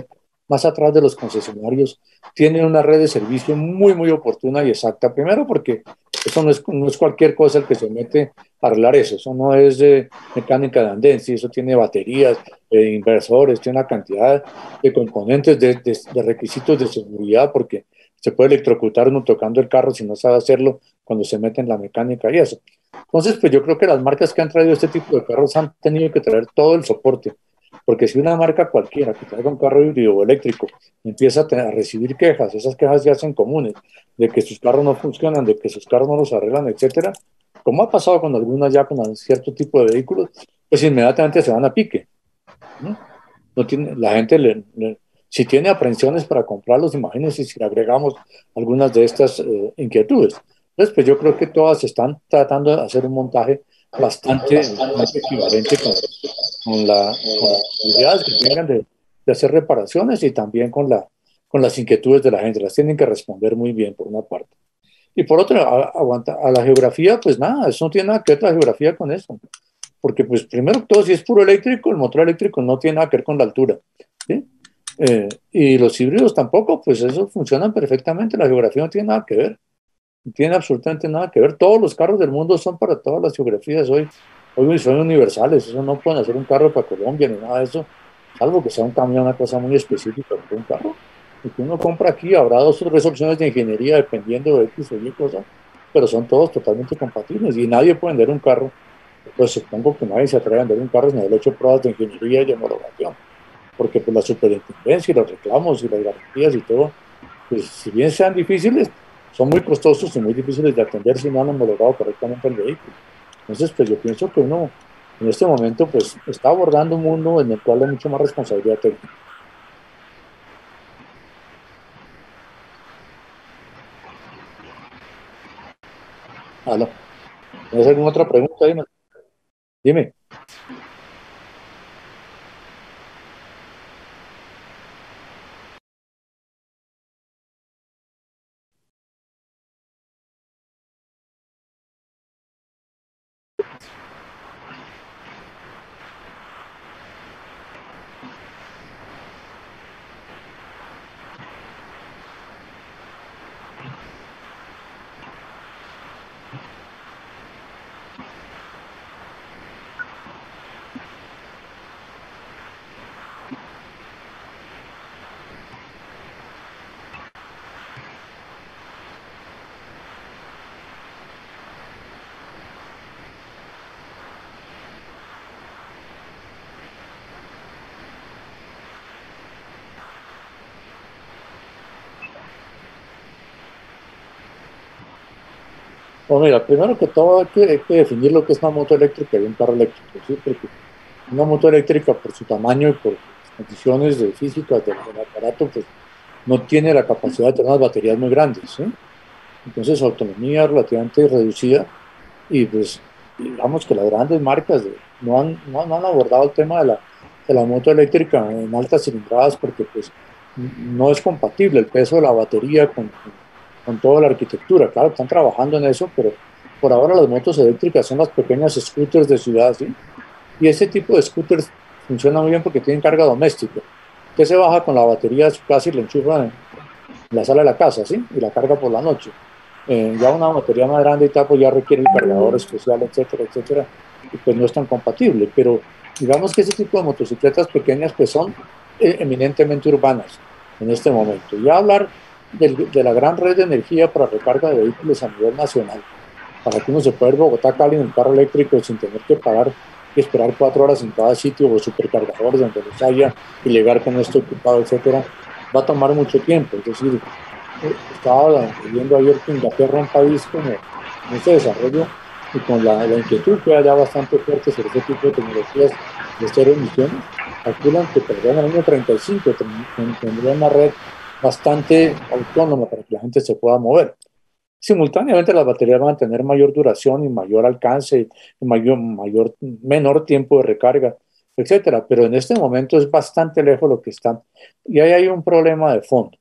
más atrás de los concesionarios, tienen una red de servicio muy, muy oportuna y exacta. Primero porque eso no es, no es cualquier cosa el que se mete a arreglar eso. Eso no es de mecánica de andén, ¿sí? Eso tiene baterías, eh, inversores, tiene una cantidad de componentes, de, de, de requisitos de seguridad, porque se puede electrocutar uno tocando el carro si no sabe hacerlo cuando se mete en la mecánica y eso. Entonces, pues yo creo que las marcas que han traído este tipo de carros han tenido que traer todo el soporte, porque si una marca cualquiera que traiga un carro híbrido o eléctrico empieza a, tener, a recibir quejas, esas quejas ya hacen comunes, de que sus carros no funcionan, de que sus carros no los arreglan, etcétera, como ha pasado con algunas ya con cierto tipo de vehículos, pues inmediatamente se van a pique. ¿No? No tiene, la gente, le, le, si tiene aprensiones para comprarlos, imagínense si le agregamos algunas de estas eh, inquietudes. Entonces, pues yo creo que todas están tratando de hacer un montaje bastante, bastante equivalente con, con, la, con las posibilidades que tengan de, de hacer reparaciones y también con, la, con las inquietudes de la gente. Las tienen que responder muy bien, por una parte. Y por otra, a, aguanta, a la geografía, pues nada, eso no tiene nada que ver la geografía con eso. Porque, pues, primero que todo, si es puro eléctrico, el motor eléctrico no tiene nada que ver con la altura, ¿sí? Eh, y los híbridos tampoco, pues eso funcionan perfectamente, la geografía no tiene nada que ver, no tiene absolutamente nada que ver. Todos los carros del mundo son para todas las geografías hoy, hoy son universales, eso no pueden hacer un carro para Colombia ni nada de eso, salvo que sea un camión, una cosa muy específica de un carro. Y que uno compra aquí, habrá dos o tres opciones de ingeniería dependiendo de X o Y cosas, pero son todos totalmente compatibles y nadie puede vender un carro. Pues supongo que nadie se atreve a vender un carro sin haber hecho pruebas de ingeniería y de homologación, porque pues la superintendencia y los reclamos y las garantías y todo, pues si bien sean difíciles, son muy costosos y muy difíciles de atender si no han homologado correctamente el vehículo. Entonces, pues yo pienso que uno en este momento pues está abordando un mundo en el cual hay mucho más responsabilidad técnica. ¿Aló? ¿Tienes alguna otra pregunta? Dime. Dime. Bueno, mira, primero que todo hay que, hay que definir lo que es una moto eléctrica y un carro eléctrico, ¿sí? Porque una moto eléctrica, por su tamaño y por las condiciones de físicas del, del aparato, pues no tiene la capacidad de tener unas baterías muy grandes, ¿sí? Entonces su autonomía es relativamente reducida y pues digamos que las grandes marcas de, no, han, no, no han abordado el tema de la, de la moto eléctrica en altas cilindradas porque pues no es compatible el peso de la batería con, con, con toda la arquitectura. Claro, están trabajando en eso, pero por ahora las motos eléctricas son las pequeñas scooters de ciudad, ¿sí? Y ese tipo de scooters funciona muy bien porque tienen carga doméstica. Usted se baja con la batería de su casa y la enchufa en la sala de la casa, ¿sí? Y la carga por la noche. Eh, ya una batería más grande y tal, pues ya requiere el cargador especial, etcétera, etcétera, y pues no es tan compatible. Pero digamos que ese tipo de motocicletas pequeñas pues son eh, eminentemente urbanas en este momento. Ya hablar del, de la gran red de energía para recarga de vehículos a nivel nacional, para que uno se pueda ir Bogotá-Cali en el carro eléctrico sin tener que pagar y esperar cuatro horas en cada sitio o supercargadores donde los haya y llegar con esto ocupado, etcétera, va a tomar mucho tiempo. Es decir, estaba viendo ayer que Inglaterra, un país como en ese desarrollo y con la, la inquietud que hay ya bastante fuerte sobre ese tipo de tecnologías de cero emisiones, calculan que para el año treinta y cinco tendría una red bastante autónoma para que la gente se pueda mover. Simultáneamente las baterías van a tener mayor duración y mayor alcance y mayor, mayor, menor tiempo de recarga, etcétera. Pero en este momento es bastante lejos lo que están. Y ahí hay un problema de fondo.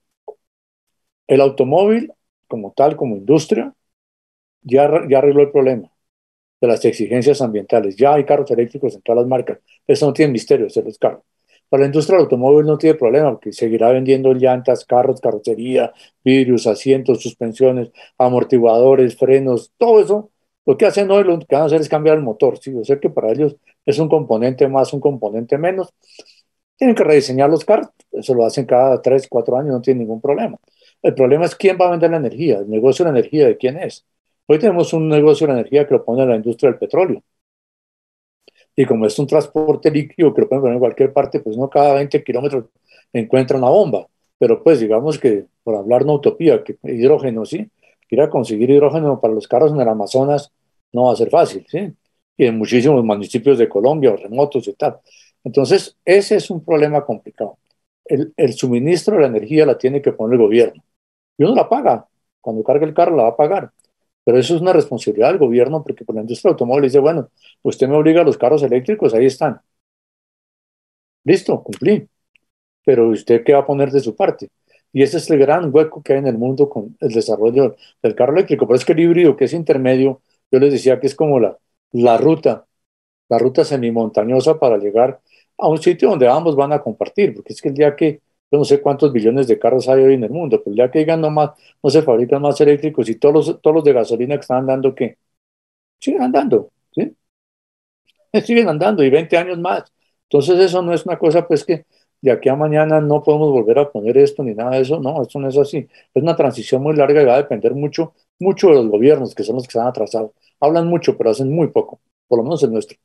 El automóvil, como tal, como industria, ya, ya arregló el problema de las exigencias ambientales. Ya hay carros eléctricos en todas las marcas. Eso no tiene misterio, ser los carros. Para la industria del automóvil no tiene problema, porque seguirá vendiendo llantas, carros, carrocería, vidrios, asientos, suspensiones, amortiguadores, frenos, todo eso. Lo que hacen hoy, lo que van a hacer es cambiar el motor. ¿Sí? Yo sé que para ellos es un componente más, un componente menos. Tienen que rediseñar los carros. Eso lo hacen cada tres, cuatro años, no tiene ningún problema. El problema es quién va a vender la energía. El negocio de la energía, ¿de quién es? Hoy tenemos un negocio de la energía que lo pone la industria del petróleo. Y como es un transporte líquido que lo pueden poner en cualquier parte, pues no cada veinte kilómetros encuentra una bomba. Pero pues digamos que, por hablar una utopía, que hidrógeno, ¿sí? Ir a conseguir hidrógeno para los carros en el Amazonas no va a ser fácil, ¿sí? Y en muchísimos municipios de Colombia o remotos y tal. Entonces, ese es un problema complicado. El, el suministro de la energía la tiene que poner el gobierno. Y uno la paga. Cuando cargue el carro la va a pagar. Pero eso es una responsabilidad del gobierno, porque por la industria del automóvil dice, bueno, usted me obliga a los carros eléctricos, ahí están. Listo, cumplí. Pero ¿usted qué va a poner de su parte? Y ese es el gran hueco que hay en el mundo con el desarrollo del carro eléctrico. Pero es que el híbrido, que es intermedio, yo les decía que es como la, la ruta, la ruta semimontañosa para llegar a un sitio donde ambos van a compartir, porque es que el día que, yo no sé cuántos billones de carros hay hoy en el mundo, pero el día que digan no, más, no se fabrican más eléctricos y todos los, todos los de gasolina que están andando, ¿qué? Siguen andando, ¿sí? Siguen andando y veinte años más. Entonces eso no es una cosa pues que de aquí a mañana no podemos volver a poner esto ni nada de eso, no, esto no es así. Es una transición muy larga y va a depender mucho, mucho de los gobiernos, que son los que están atrasados. Hablan mucho, pero hacen muy poco, por lo menos el nuestro.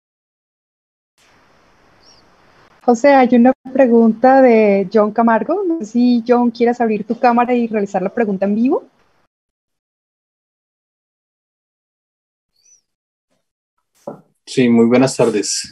José, hay una pregunta de John Camargo. No sé si John quieras abrir tu cámara y realizar la pregunta en vivo.
Sí, muy buenas tardes.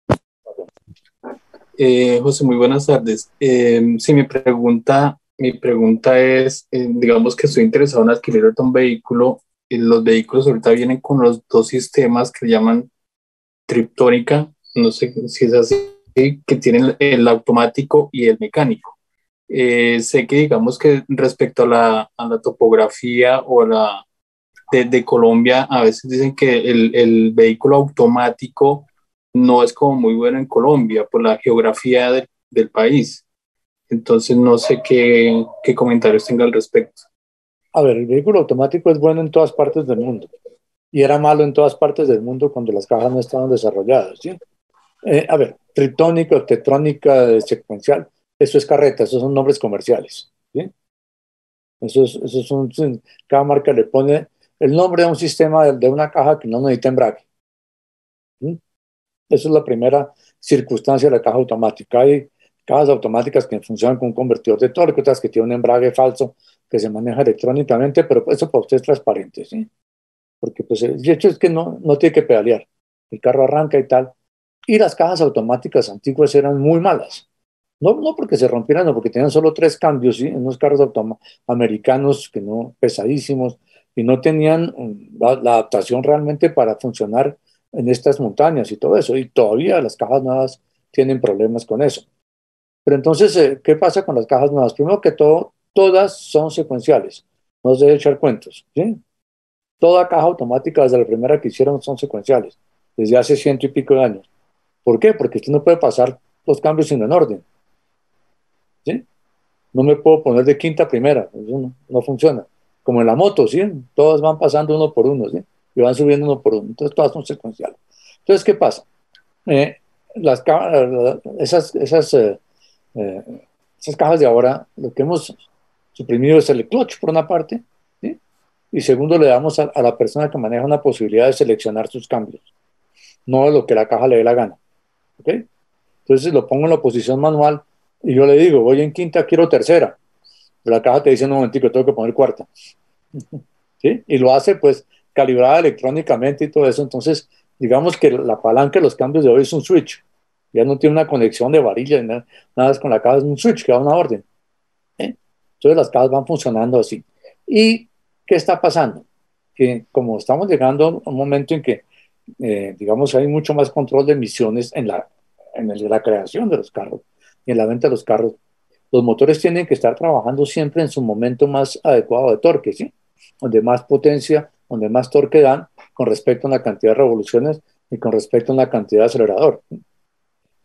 Eh, José, muy buenas tardes. Eh, sí, mi pregunta, mi pregunta es, eh, digamos que estoy interesado en adquirir ahorita un vehículo. Y los vehículos ahorita vienen con los dos sistemas que llaman triptónica, no sé si es así, que tienen el automático y el mecánico. Eh, sé que digamos que respecto a la, a la topografía o a la de, de Colombia, a veces dicen que el, el vehículo automático no es como muy bueno en Colombia por la geografía de, del país. Entonces no sé qué, qué comentarios tenga al respecto.
A ver, el vehículo automático es bueno en todas partes del mundo y era malo en todas partes del mundo cuando las cajas no estaban desarrolladas, ¿sí? Eh, a ver, triptónica, tetrónica, secuencial, eso es carreta, esos son nombres comerciales, ¿sí? Esos, esos son, cada marca le pone el nombre a un sistema de, de una caja que no necesita embrague, ¿sí? Esa es la primera circunstancia de la caja automática. Hay cajas automáticas que funcionan con un convertidor de torque, otras que tienen un embrague falso que se maneja electrónicamente, pero eso para usted es transparente, ¿sí? Porque pues el hecho es que no, no tiene que pedalear, el carro arranca y tal. Y las cajas automáticas antiguas eran muy malas. No, no porque se rompieran, no porque tenían solo tres cambios, ¿sí? En unos carros americanos que no, pesadísimos, y no tenían um, la, la adaptación realmente para funcionar en estas montañas y todo eso. Y todavía las cajas nuevas tienen problemas con eso. Pero entonces, eh, ¿qué pasa con las cajas nuevas? Primero que todo, todas son secuenciales. No se debe echar cuentos, ¿sí? Toda caja automática, desde la primera que hicieron, son secuenciales, desde hace ciento y pico de años. ¿Por qué? Porque usted no puede pasar los cambios sino en orden, ¿sí? No me puedo poner de quinta a primera, eso no, no funciona. Como en la moto, ¿sí? Todas van pasando uno por uno, ¿sí? Y van subiendo uno por uno. Entonces, todas son secuenciales. Entonces, ¿qué pasa? Eh, las esas, esas, eh, eh, esas cajas de ahora, lo que hemos suprimido es el clutch, por una parte, ¿sí? Y segundo, le damos a, a la persona que maneja una posibilidad de seleccionar sus cambios, no lo que la caja le dé la gana, ¿ok? Entonces lo pongo en la posición manual y yo le digo, voy en quinta, quiero tercera. Pero la caja te dice, un momentico, tengo que poner cuarta. ¿Sí? Y lo hace pues calibrada electrónicamente y todo eso. Entonces, digamos que la palanca de los cambios de hoy es un switch. Ya no tiene una conexión de varilla, nada, nada es con la caja, es un switch que da una orden. ¿Eh? Entonces las cajas van funcionando así. ¿Y qué está pasando? Que como estamos llegando a un momento en que, eh, digamos, hay mucho más control de emisiones en la, en el, la creación de los carros y en la venta de los carros, los motores tienen que estar trabajando siempre en su momento más adecuado de torque, ¿sí? Donde más potencia, donde más torque dan con respecto a una cantidad de revoluciones y con respecto a una cantidad de acelerador, ¿sí?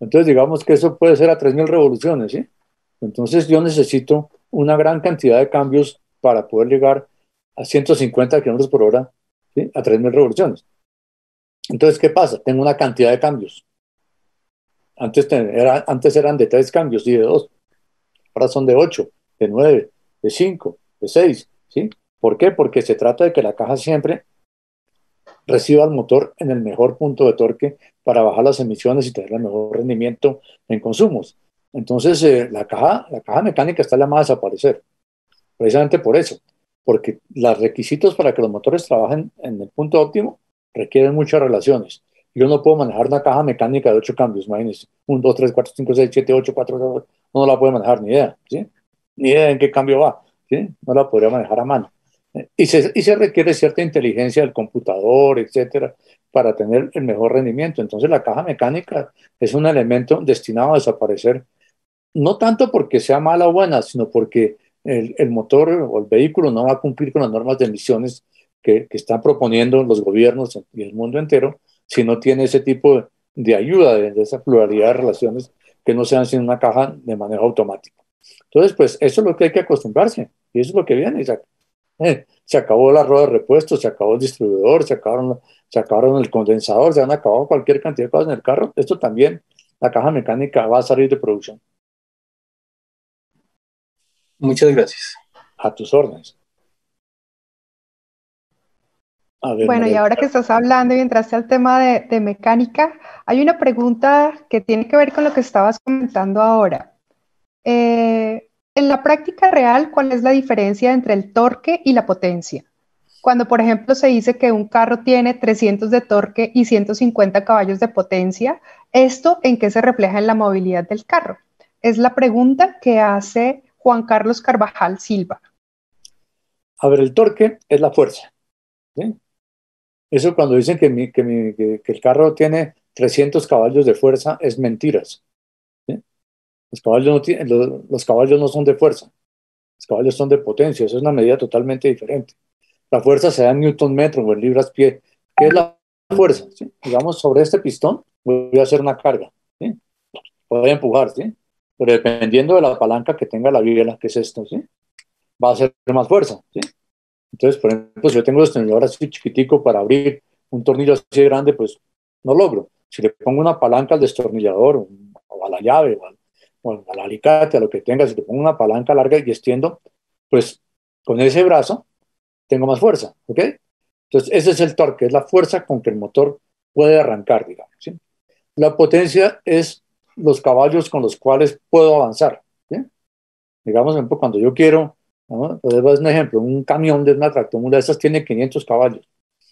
Entonces digamos que eso puede ser a tres mil revoluciones, ¿sí? Entonces yo necesito una gran cantidad de cambios para poder llegar a ciento cincuenta kilómetros por hora, ¿sí? A tres mil revoluciones. Entonces, ¿qué pasa? Tengo una cantidad de cambios. Antes, era, antes eran de tres cambios y de dos. Ahora son de ocho, de nueve, de cinco, de seis, ¿sí? ¿Por qué? Porque se trata de que la caja siempre reciba el motor en el mejor punto de torque para bajar las emisiones y tener el mejor rendimiento en consumos. Entonces, eh, la, caja, la caja mecánica está llamada a desaparecer, precisamente por eso, porque los requisitos para que los motores trabajen en el punto óptimo requieren muchas relaciones. Yo no puedo manejar una caja mecánica de ocho cambios, imagínense, uno, dos, tres, cuatro, cinco, seis, siete, ocho, cuatro, no, no la puede manejar, ni idea, ¿sí? Ni idea en qué cambio va, ¿sí? No la podría manejar a mano. Y se, y se requiere cierta inteligencia del computador, etcétera, para tener el mejor rendimiento. Entonces la caja mecánica es un elemento destinado a desaparecer, no tanto porque sea mala o buena, sino porque el, el motor o el vehículo no va a cumplir con las normas de emisiones que, que están proponiendo los gobiernos y el mundo entero si no tiene ese tipo de, de ayuda, de, de esa pluralidad de relaciones que no sean sin una caja de manejo automático. Entonces, pues eso es lo que hay que acostumbrarse y eso es lo que viene, Isaac. Eh, se acabó la rueda de repuestos, se acabó el distribuidor, se acabaron, se acabaron el condensador, se han acabado cualquier cantidad de cosas en el carro. Esto también, la caja mecánica va a salir de producción.
Muchas gracias.
A tus órdenes.
A ver, bueno, María. Y ahora que estás hablando y entraste al tema de, de mecánica, hay una pregunta que tiene que ver con lo que estabas comentando ahora. Eh, en la práctica real, ¿cuál es la diferencia entre el torque y la potencia? Cuando, por ejemplo, se dice que un carro tiene trescientos de torque y ciento cincuenta caballos de potencia, ¿esto en qué se refleja en la movilidad del carro? Es la pregunta que hace Juan Carlos Carvajal Silva.
A ver, el torque es la fuerza, ¿sí? Eso cuando dicen que, mi, que, mi, que, que el carro tiene trescientos caballos de fuerza es mentiras, ¿sí? Los caballos, no tienen, los, los caballos no son de fuerza, los caballos son de potencia, eso es una medida totalmente diferente. La fuerza se da en newton metro o en libras pie. ¿Qué es la fuerza? ¿Sí? Digamos, sobre este pistón voy a hacer una carga, ¿sí? Voy a empujar, ¿sí? Pero dependiendo de la palanca que tenga la biela, que es esto, ¿sí? Va a hacer más fuerza, ¿sí? Entonces, por ejemplo, si yo tengo destornillador así chiquitico para abrir un tornillo así de grande, pues no logro. Si le pongo una palanca al destornillador o a la llave o al, o al alicate, a lo que tenga, si le pongo una palanca larga y extiendo, pues con ese brazo tengo más fuerza, ¿ok? Entonces, ese es el torque, es la fuerza con que el motor puede arrancar, digamos, ¿sí? La potencia es los caballos con los cuales puedo avanzar, ¿sí? Digamos, ejemplo, cuando yo quiero, ¿no? Entonces, un ejemplo, un camión de una tractomula de esas tiene quinientos caballos,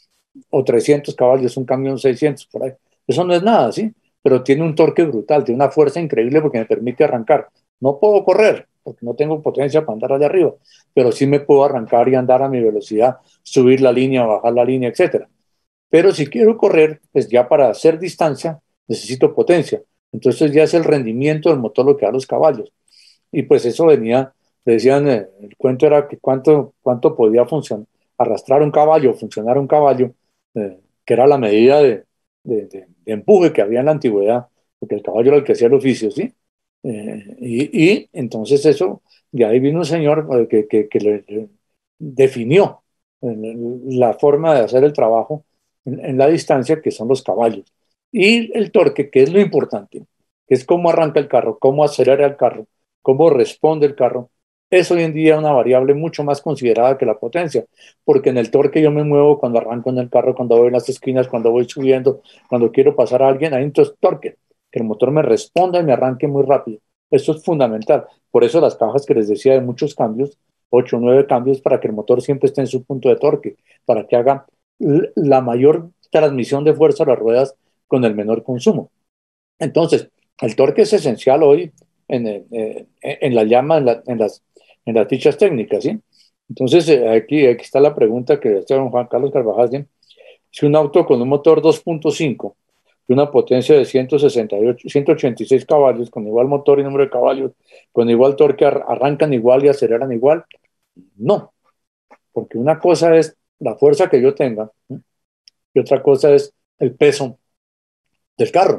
o trescientos caballos, un camión seiscientos, por ahí. Eso no es nada, ¿sí? Pero tiene un torque brutal, tiene una fuerza increíble porque me permite arrancar. No puedo correr, porque no tengo potencia para andar allá arriba, pero sí me puedo arrancar y andar a mi velocidad, subir la línea, bajar la línea, etcétera. Pero si quiero correr, pues ya para hacer distancia necesito potencia. Entonces ya es el rendimiento del motor lo que da los caballos. Y pues eso venía, decían, eh, el cuento era que cuánto, cuánto podía funcionar, arrastrar un caballo, funcionar un caballo, eh, que era la medida de, de, de, de empuje que había en la antigüedad, porque el caballo era el que hacía el oficio, ¿sí? Eh, y, y entonces eso, de ahí vino un señor eh, que, que, que le, le definió eh, la forma de hacer el trabajo en, en la distancia, que son los caballos. Y el torque, que es lo importante, que es cómo arranca el carro, cómo acelera el carro, cómo responde el carro, es hoy en día una variable mucho más considerada que la potencia, porque en el torque yo me muevo cuando arranco en el carro, cuando voy en las esquinas, cuando voy subiendo, cuando quiero pasar a alguien, ahí entonces torque, que el motor me responda y me arranque muy rápido. Eso es fundamental. Por eso las cajas que les decía de muchos cambios, ocho o nueve cambios, para que el motor siempre esté en su punto de torque, para que haga la mayor transmisión de fuerza a las ruedas con el menor consumo. Entonces, el torque es esencial hoy en, en, en la llama, en, la, en, las, en las fichas técnicas, ¿sí? Entonces, aquí, aquí está la pregunta que hace don Juan Carlos Carvajal, ¿sí? Si un auto con un motor dos punto cinco y una potencia de ciento sesenta y ocho, ciento ochenta y seis caballos, con igual motor y número de caballos, con igual torque, arrancan igual y aceleran igual, no, porque una cosa es la fuerza que yo tenga, ¿sí? Y otra cosa es el peso del carro.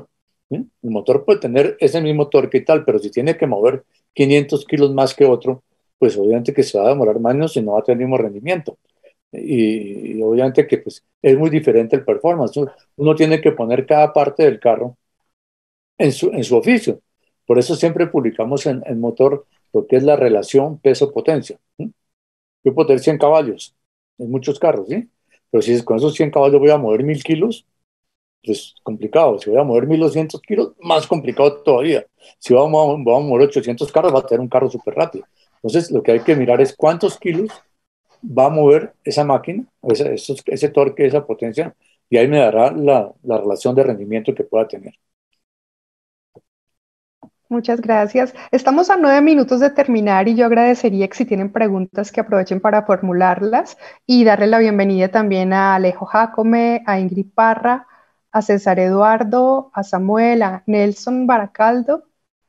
¿sí? El motor puede tener ese mismo torque y tal, pero si tiene que mover quinientos kilos más que otro, pues obviamente que se va a demorar menos y no va a tener el mismo rendimiento. Y, y obviamente que pues, es muy diferente el performance. Uno tiene que poner cada parte del carro en su, en su oficio. Por eso siempre publicamos en el motor lo que es la relación peso-potencia. ¿sí? Yo puedo tener cien caballos en muchos carros, ¿sí? Pero si es con esos cien caballos voy a mover mil kilos, pues complicado. Si voy a mover mil doscientos kilos, más complicado todavía. Si vamos a, vamos a mover ochocientos carros, va a tener un carro súper rápido. Entonces, lo que hay que mirar es cuántos kilos va a mover esa máquina, ese, ese torque, esa potencia, y ahí me dará la, la relación de rendimiento que pueda tener.
Muchas gracias. Estamos a nueve minutos de terminar y yo agradecería que si tienen preguntas que aprovechen para formularlas y darle la bienvenida también a Alejo Jacome, a Ingrid Parra, a César Eduardo, a Samuel, a Nelson Baracaldo.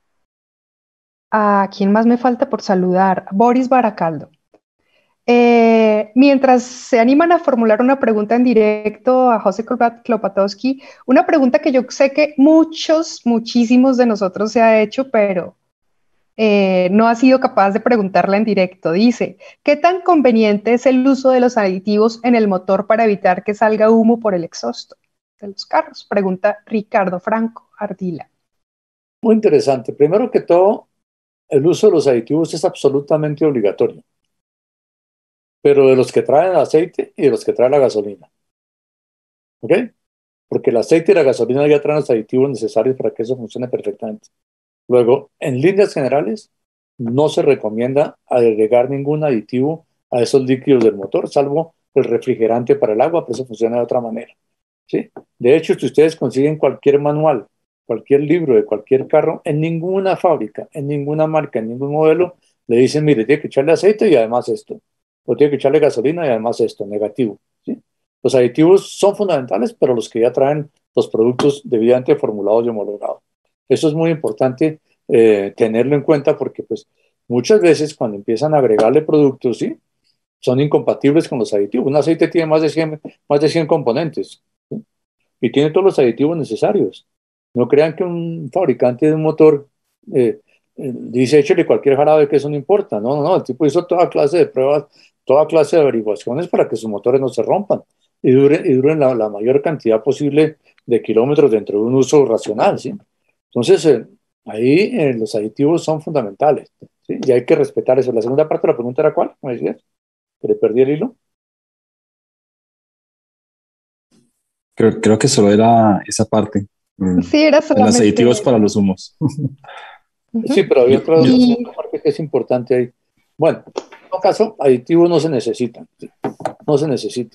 ¿A quién más me falta por saludar? Boris Baracaldo. Eh, mientras se animan a formular una pregunta en directo a José Klopatowski, una pregunta que yo sé que muchos, muchísimos de nosotros se ha hecho, pero eh, no ha sido capaz de preguntarla en directo. Dice, ¿qué tan conveniente es el uso de los aditivos en el motor para evitar que salga humo por el exhausto de los carros? Pregunta Ricardo Franco Ardila.
Muy interesante. Primero que todo, el uso de los aditivos es absolutamente obligatorio, pero de los que traen el aceite y de los que traen la gasolina. ¿Ok? Porque el aceite y la gasolina ya traen los aditivos necesarios para que eso funcione perfectamente. Luego, en líneas generales, no se recomienda agregar ningún aditivo a esos líquidos del motor, salvo el refrigerante para el agua, pero eso funciona de otra manera. ¿sí? De hecho, si ustedes consiguen cualquier manual, cualquier libro de cualquier carro, en ninguna fábrica, en ninguna marca, en ningún modelo, le dicen, mire, tiene que echarle aceite y además esto. O tiene que echarle gasolina y además esto, negativo. ¿sí? Los aditivos son fundamentales, pero los que ya traen los productos debidamente formulados y homologados. Eso es muy importante eh, tenerlo en cuenta porque pues, muchas veces cuando empiezan a agregarle productos, ¿sí? son incompatibles con los aditivos. Un aceite tiene más de cien, más de cien componentes ¿sí? y tiene todos los aditivos necesarios. No crean que un fabricante de un motor eh, eh, dice échale cualquier jarabe que eso no importa. No, no, no, el tipo hizo toda clase de pruebas, toda clase de averiguaciones para que sus motores no se rompan y duren, y duren la, la mayor cantidad posible de kilómetros dentro de un uso racional. ¿sí? Entonces, eh, ahí eh, los aditivos son fundamentales ¿sí? y hay que respetar eso. La segunda parte de la pregunta era ¿cuál? ¿Me decías? ¿Que le perdí el hilo?
Creo, creo que solo era esa parte.
Sí, era solamente...
Los aditivos para los humos.
Sí, pero había otra, y... otra parte que es importante ahí. Bueno, en todo caso, aditivos no se necesitan. ¿sí? No se necesitan.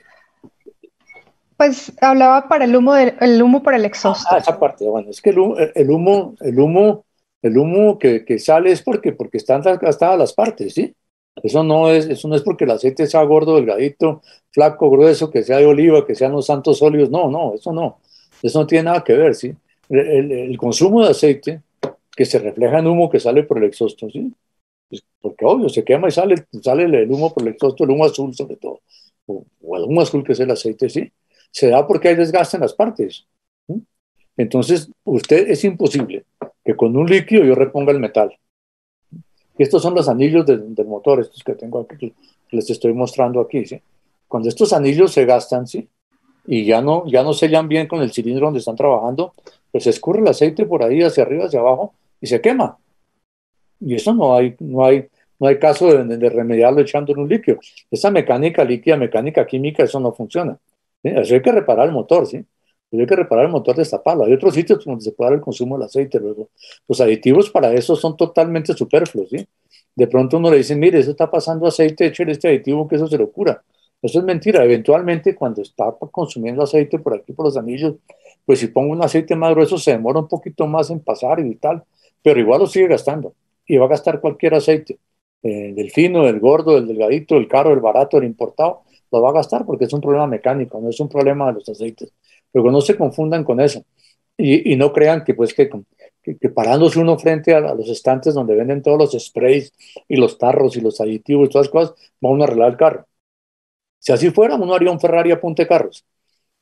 Pues hablaba para el humo, del, el humo para el exhausto.
Ah, esa parte, bueno, es que el, el humo, el humo, el humo que, que sale es porque, porque están gastadas las partes, ¿sí? Eso no es, eso no es porque el aceite sea gordo, delgadito, flaco, grueso, que sea de oliva, que sean los santos óleos, no, no, eso no, eso no tiene nada que ver, ¿sí? El, el, el consumo de aceite que se refleja en humo que sale por el exhausto, ¿sí? Pues porque obvio, se quema y sale, sale el humo por el exhausto, el humo azul sobre todo, o, o el humo azul que es el aceite, ¿sí? Se da porque hay desgaste en las partes. ¿sí? Entonces, usted es imposible que con un líquido yo reponga el metal. Y estos son los anillos de, del motor, estos que tengo aquí, que les estoy mostrando aquí. ¿sí? Cuando estos anillos se gastan, ¿sí? y ya no, ya no sellan bien con el cilindro donde están trabajando, pues se escurre el aceite por ahí, hacia arriba, hacia abajo, y se quema. Y eso no hay, no hay, no hay caso de, de remediarlo echando en un líquido. Esa mecánica líquida, mecánica química, eso no funciona. ¿sí? Eso hay que reparar el motor, ¿sí? Hay que reparar el motor, destaparlo. Hay otros sitios donde se puede dar el consumo del aceite. Luego, los aditivos para eso son totalmente superfluos, ¿sí? De pronto uno le dice, mire, eso está pasando aceite, échale este aditivo que eso se lo cura. Eso es mentira. Eventualmente, cuando está consumiendo aceite por aquí, por los anillos, pues si pongo un aceite más grueso, se demora un poquito más en pasar y tal, pero igual lo sigue gastando. Y va a gastar cualquier aceite. Eh, del fino, del gordo, del delgadito, del caro, del barato, del importado, lo va a gastar porque es un problema mecánico, no es un problema de los aceites. Pero no se confundan con eso. Y, y no crean que, pues, que, que, que parándose uno frente a, a los estantes donde venden todos los sprays y los tarros y los aditivos y todas las cosas, va uno a arreglar el carro. Si así fuera, uno haría un Ferrari a punta de carros.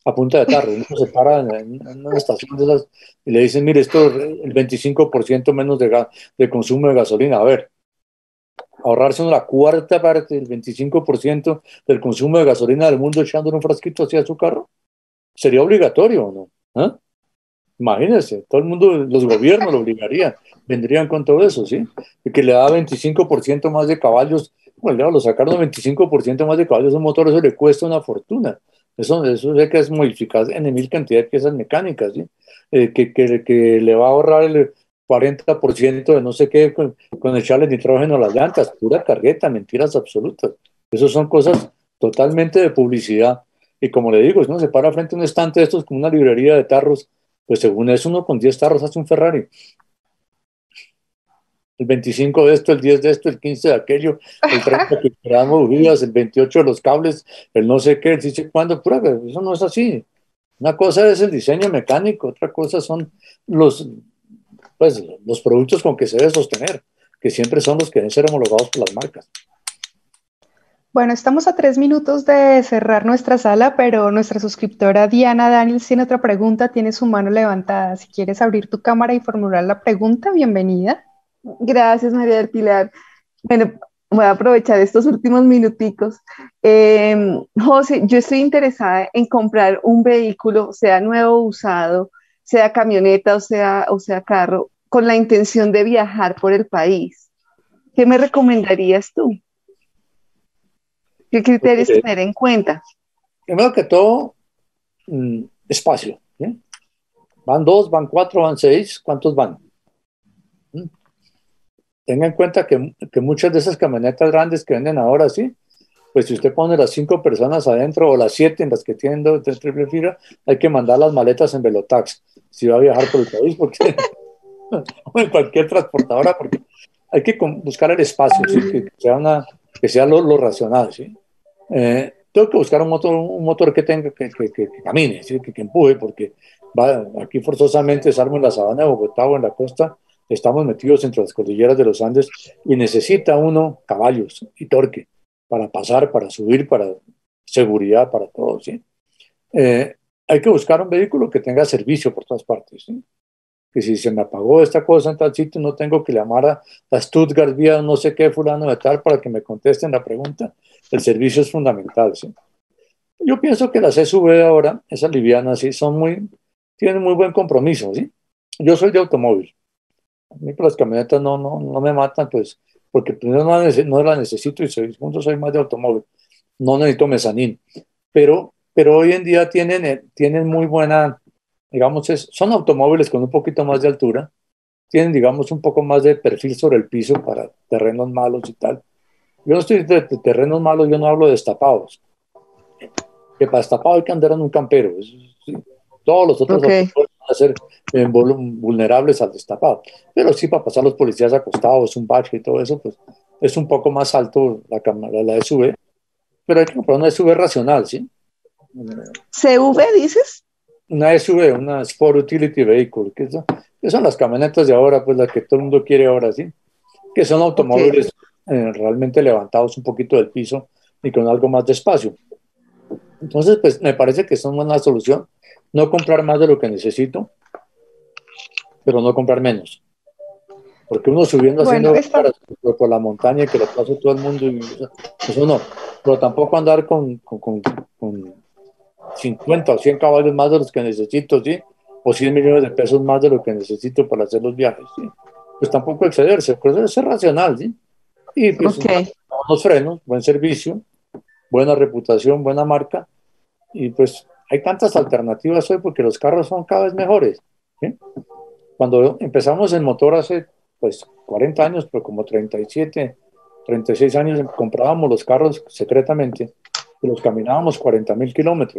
a punta de tarro. Uno se para en, en una estación de esas y le dicen, mire, esto es el veinticinco por ciento menos de, ga- de consumo de gasolina. A ver, ahorrarse una cuarta parte del veinticinco por ciento del consumo de gasolina del mundo echando en un frasquito hacia su carro, ¿sería obligatorio o no? ¿Ah? Imagínense, todo el mundo, los gobiernos lo obligarían, vendrían con todo eso, ¿sí? Y que le da veinticinco por ciento más de caballos, bueno, lo sacaron veinticinco por ciento más de caballos a un motor, eso le cuesta una fortuna. Eso, eso sé que es modificar en mil cantidad de piezas mecánicas, ¿sí? Eh, que, que, que le va a ahorrar el cuarenta por ciento de no sé qué con, con echarle nitrógeno a las llantas, pura carreta, mentiras absolutas. Eso son cosas totalmente de publicidad. Y como le digo, si uno se para frente a un estante de estos como una librería de tarros, pues según eso uno con diez tarros hace un Ferrari. El veinticinco de esto, el diez de esto, el quince de aquello, el treinta que esperamos bujías, el veintiocho de los cables, el no sé qué, el sí sé cuándo, pura, eso no es así. Una cosa es el diseño mecánico, otra cosa son los, pues, los productos con que se debe sostener, que siempre son los que deben ser homologados por las marcas.
Bueno, estamos a tres minutos de cerrar nuestra sala, pero nuestra suscriptora Diana Daniels tiene otra pregunta, tiene su mano levantada. Si quieres abrir tu cámara y formular la pregunta, bienvenida.
Gracias, María del Pilar. Bueno, voy a aprovechar estos últimos minuticos. Eh, José, yo estoy interesada en comprar un vehículo, sea nuevo o usado, sea camioneta o sea, o sea carro, con la intención de viajar por el país. ¿Qué me recomendarías tú? ¿Qué criterios
Porque,
tener en cuenta?
primero que todo, mm, espacio. ¿Sí? Van dos, van cuatro, van seis, ¿cuántos van? ¿Mm? Tenga en cuenta que, que muchas de esas camionetas grandes que venden ahora, sí, pues si usted pone las cinco personas adentro o las siete en las que tienen de, de triple fila, hay que mandar las maletas en Velotax si va a viajar por el país, porque o en cualquier transportadora, porque hay que con- buscar el espacio, ¿sí? que, que sea, una, que sea lo, lo racional. ¿Sí? Eh, tengo que buscar un motor, un motor que tenga que, que, que- que camine, ¿sí? que, que empuje, porque va, aquí forzosamente salvo en la sabana de Bogotá o en la costa, estamos metidos entre las cordilleras de los Andes y necesita uno caballos y torque para pasar, para subir, para seguridad, para todo. ¿Sí? Eh, hay que buscar un vehículo que tenga servicio por todas partes. ¿Sí? Que si se me apagó esta cosa en tal sitio, no tengo que llamar a, a Stuttgart vía no sé qué fulano de tal para que me contesten la pregunta. El servicio es fundamental, ¿sí? Yo pienso que las S U V ahora, esas livianas, sí, son muy, tienen muy buen compromiso, ¿sí? Yo soy de automóvil. A mí por las camionetas no, no, no me matan, pues, porque primero no, la nece- no la necesito y segundo soy más de automóvil. No necesito mezanín. Pero, pero hoy en día tienen, eh, tienen muy buena, digamos, es- son automóviles con un poquito más de altura, tienen, digamos, un poco más de perfil sobre el piso para terrenos malos y tal. Yo no estoy de, de terrenos malos, yo no hablo de destapados, que para destapado hay que andar en un campero. Eso sí. Todos los otros
Ok,
automóviles van a ser eh, vul- vulnerables al destapado, pero sí para pasar los policías acostados, un bache y todo eso, pues es un poco más alto la cámara, la S U V, pero hay que comprar una S U V racional, ¿sí?
C V dices.
Una S U V, una Sport Utility Vehicle, que son, que son las camionetas de ahora, pues las que todo el mundo quiere ahora, ¿sí? Que son
Ok,
automóviles eh, realmente levantados un poquito del piso y con algo más de espacio. Entonces, pues me parece que son una solución. No comprar más de lo que necesito, pero no comprar menos. Porque uno subiendo
Bueno,
haciendo
esta,
caras por, por la montaña y que lo pase todo el mundo, y eso, eso no. Pero tampoco andar con, con, con, con cincuenta o cien caballos más de los que necesito, ¿sí? O cien millones de pesos más de lo que necesito para hacer los viajes, ¿sí? Pues tampoco excederse, pero debe ser racional, ¿sí? Y pues
ok.
buenos frenos, buen servicio, buena reputación, buena marca, y pues hay tantas alternativas hoy porque los carros son cada vez mejores, ¿sí? Cuando empezamos el motor hace pues cuarenta años, pero como treinta y siete, treinta y seis años, comprábamos los carros secretamente y los caminábamos cuarenta mil kilómetros.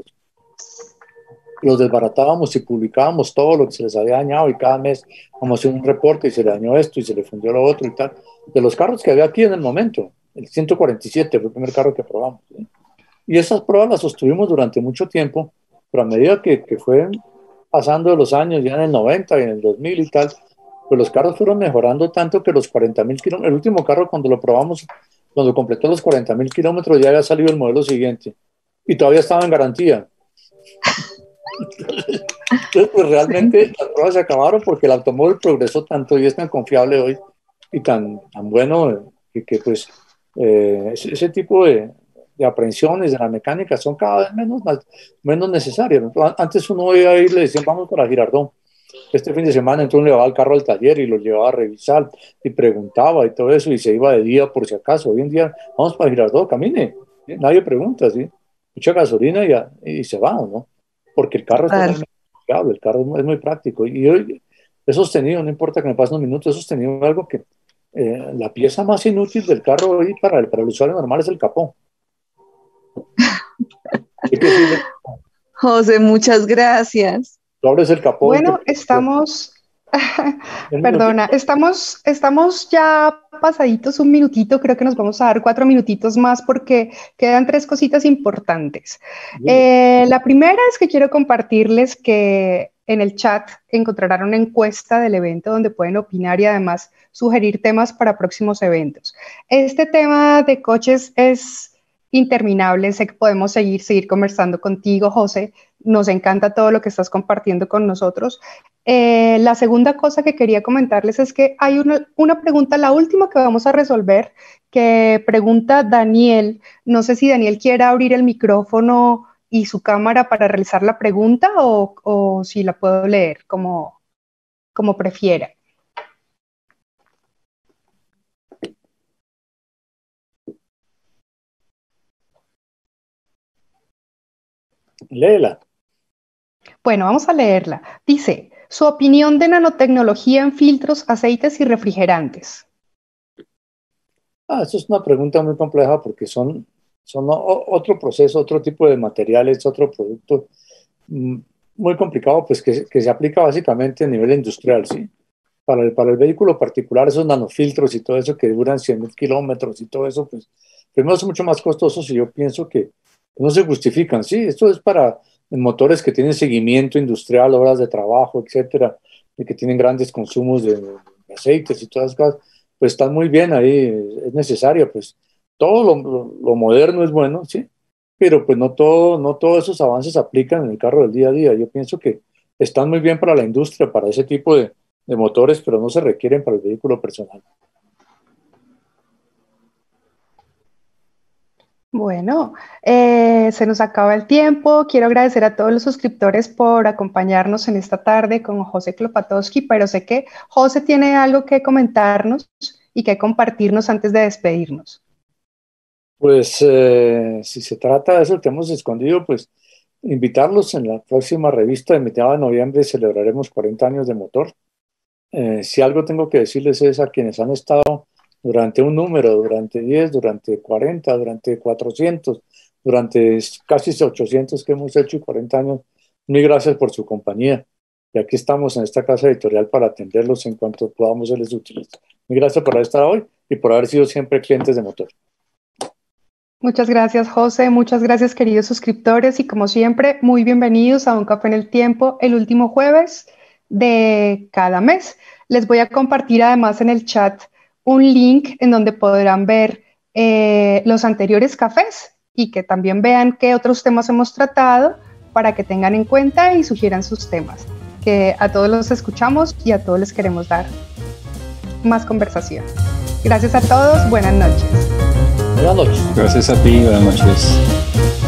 Los desbaratábamos y publicábamos todo lo que se les había dañado y cada mes vamos a hacer un reporte y se le dañó esto y se le fundió lo otro y tal. De los carros que había aquí en el momento, el ciento cuarenta y siete fue el primer carro que probamos, ¿sí? Y esas pruebas las sostuvimos durante mucho tiempo, pero a medida que, que fue pasando los años, ya en el noventa y en el dos mil y tal, pues los carros fueron mejorando tanto que los cuarenta mil kilómetros, el último carro cuando lo probamos, cuando completó los cuarenta mil kilómetros ya había salido el modelo siguiente y todavía estaba en garantía. Entonces, pues realmente las pruebas se acabaron porque el automóvil progresó tanto y es tan confiable hoy y tan, tan bueno que, que pues eh, ese, ese tipo de, de aprehensiones de la mecánica son cada vez menos, más, menos necesarias. Antes uno iba a ir y le decían vamos para Girardot este fin de semana, entonces le llevaba el carro al taller y lo llevaba a revisar y preguntaba y todo eso y se iba de día por si acaso. Hoy en día vamos para Girardot, camine, ¿sí? Nadie pregunta, ¿sí? Mucha gasolina y, a, y se va, ¿no? Porque el carro Total. es totalmente confiable, el carro es muy, es muy práctico y hoy he sostenido, no importa que me pasen unos minutos, he sostenido algo que eh, la pieza más inútil del carro hoy para el, para el usuario normal es el capó.
José, muchas gracias.
Tú abres el capó.
Bueno, te... estamos, perdona, estamos, estamos ya pasaditos un minutito, creo que nos vamos a dar cuatro minutitos más porque quedan tres cositas importantes. Eh, la primera es que quiero compartirles que en el chat encontrarán una encuesta del evento donde pueden opinar y además sugerir temas para próximos eventos. Este tema de coches es interminable, sé que podemos seguir, seguir conversando contigo, José. Nos encanta todo lo que estás compartiendo con nosotros. Eh, la segunda cosa que quería comentarles es que hay una, una pregunta, la última que vamos a resolver, que pregunta Daniel. No sé si Daniel quiere abrir el micrófono y su cámara para realizar la pregunta o, o si la puedo leer, como, como prefiera.
Léela.
Bueno, vamos a leerla. Dice, su opinión de nanotecnología en filtros, aceites y refrigerantes.
Ah, eso es una pregunta muy compleja porque son, son otro proceso, otro tipo de materiales, otro producto muy complicado, pues que, que se aplica básicamente a nivel industrial, ¿sí? Para el, para el vehículo particular, esos nanofiltros y todo eso que duran cien mil kilómetros y todo eso, pues primero son mucho más costosos y yo pienso que no se justifican, ¿sí? Esto es para motores que tienen seguimiento industrial, horas de trabajo, etcétera, y que tienen grandes consumos de, de aceites y todas esas cosas, pues están muy bien ahí, es necesario, pues todo lo, lo, lo moderno es bueno, ¿sí? Pero pues no, todo, no todos esos avances se aplican en el carro del día a día. Yo pienso que están muy bien para la industria, para ese tipo de, de motores, pero no se requieren para el vehículo personal.
Bueno, eh, se nos acaba el tiempo. Quiero agradecer a todos los suscriptores por acompañarnos en esta tarde con José Klopatowski, pero sé que José tiene algo que comentarnos y que compartirnos antes de despedirnos.
Pues eh, si se trata de eso que hemos escondido, pues invitarlos en la próxima revista de mediados de noviembre celebraremos cuarenta años de motor. Eh, si algo tengo que decirles es a quienes han estado durante un número, durante diez, durante cuarenta, durante cuatrocientos, durante casi ochocientos que hemos hecho y cuarenta años, mil gracias por su compañía. Y aquí estamos en esta casa editorial para atenderlos en cuanto podamos serles útiles. Mil gracias por estar hoy y por haber sido siempre clientes de motor.
Muchas gracias, José. Muchas gracias, queridos suscriptores. Y como siempre, muy bienvenidos a Un Café en el Tiempo, el último jueves de cada mes. Les voy a compartir además en el chat un link en donde podrán ver eh, los anteriores cafés y que también vean qué otros temas hemos tratado para que tengan en cuenta y sugieran sus temas. Que a todos los escuchamos y a todos les queremos dar más conversación. Gracias a todos. Buenas noches.
Buenas noches.
Gracias a ti, buenas noches.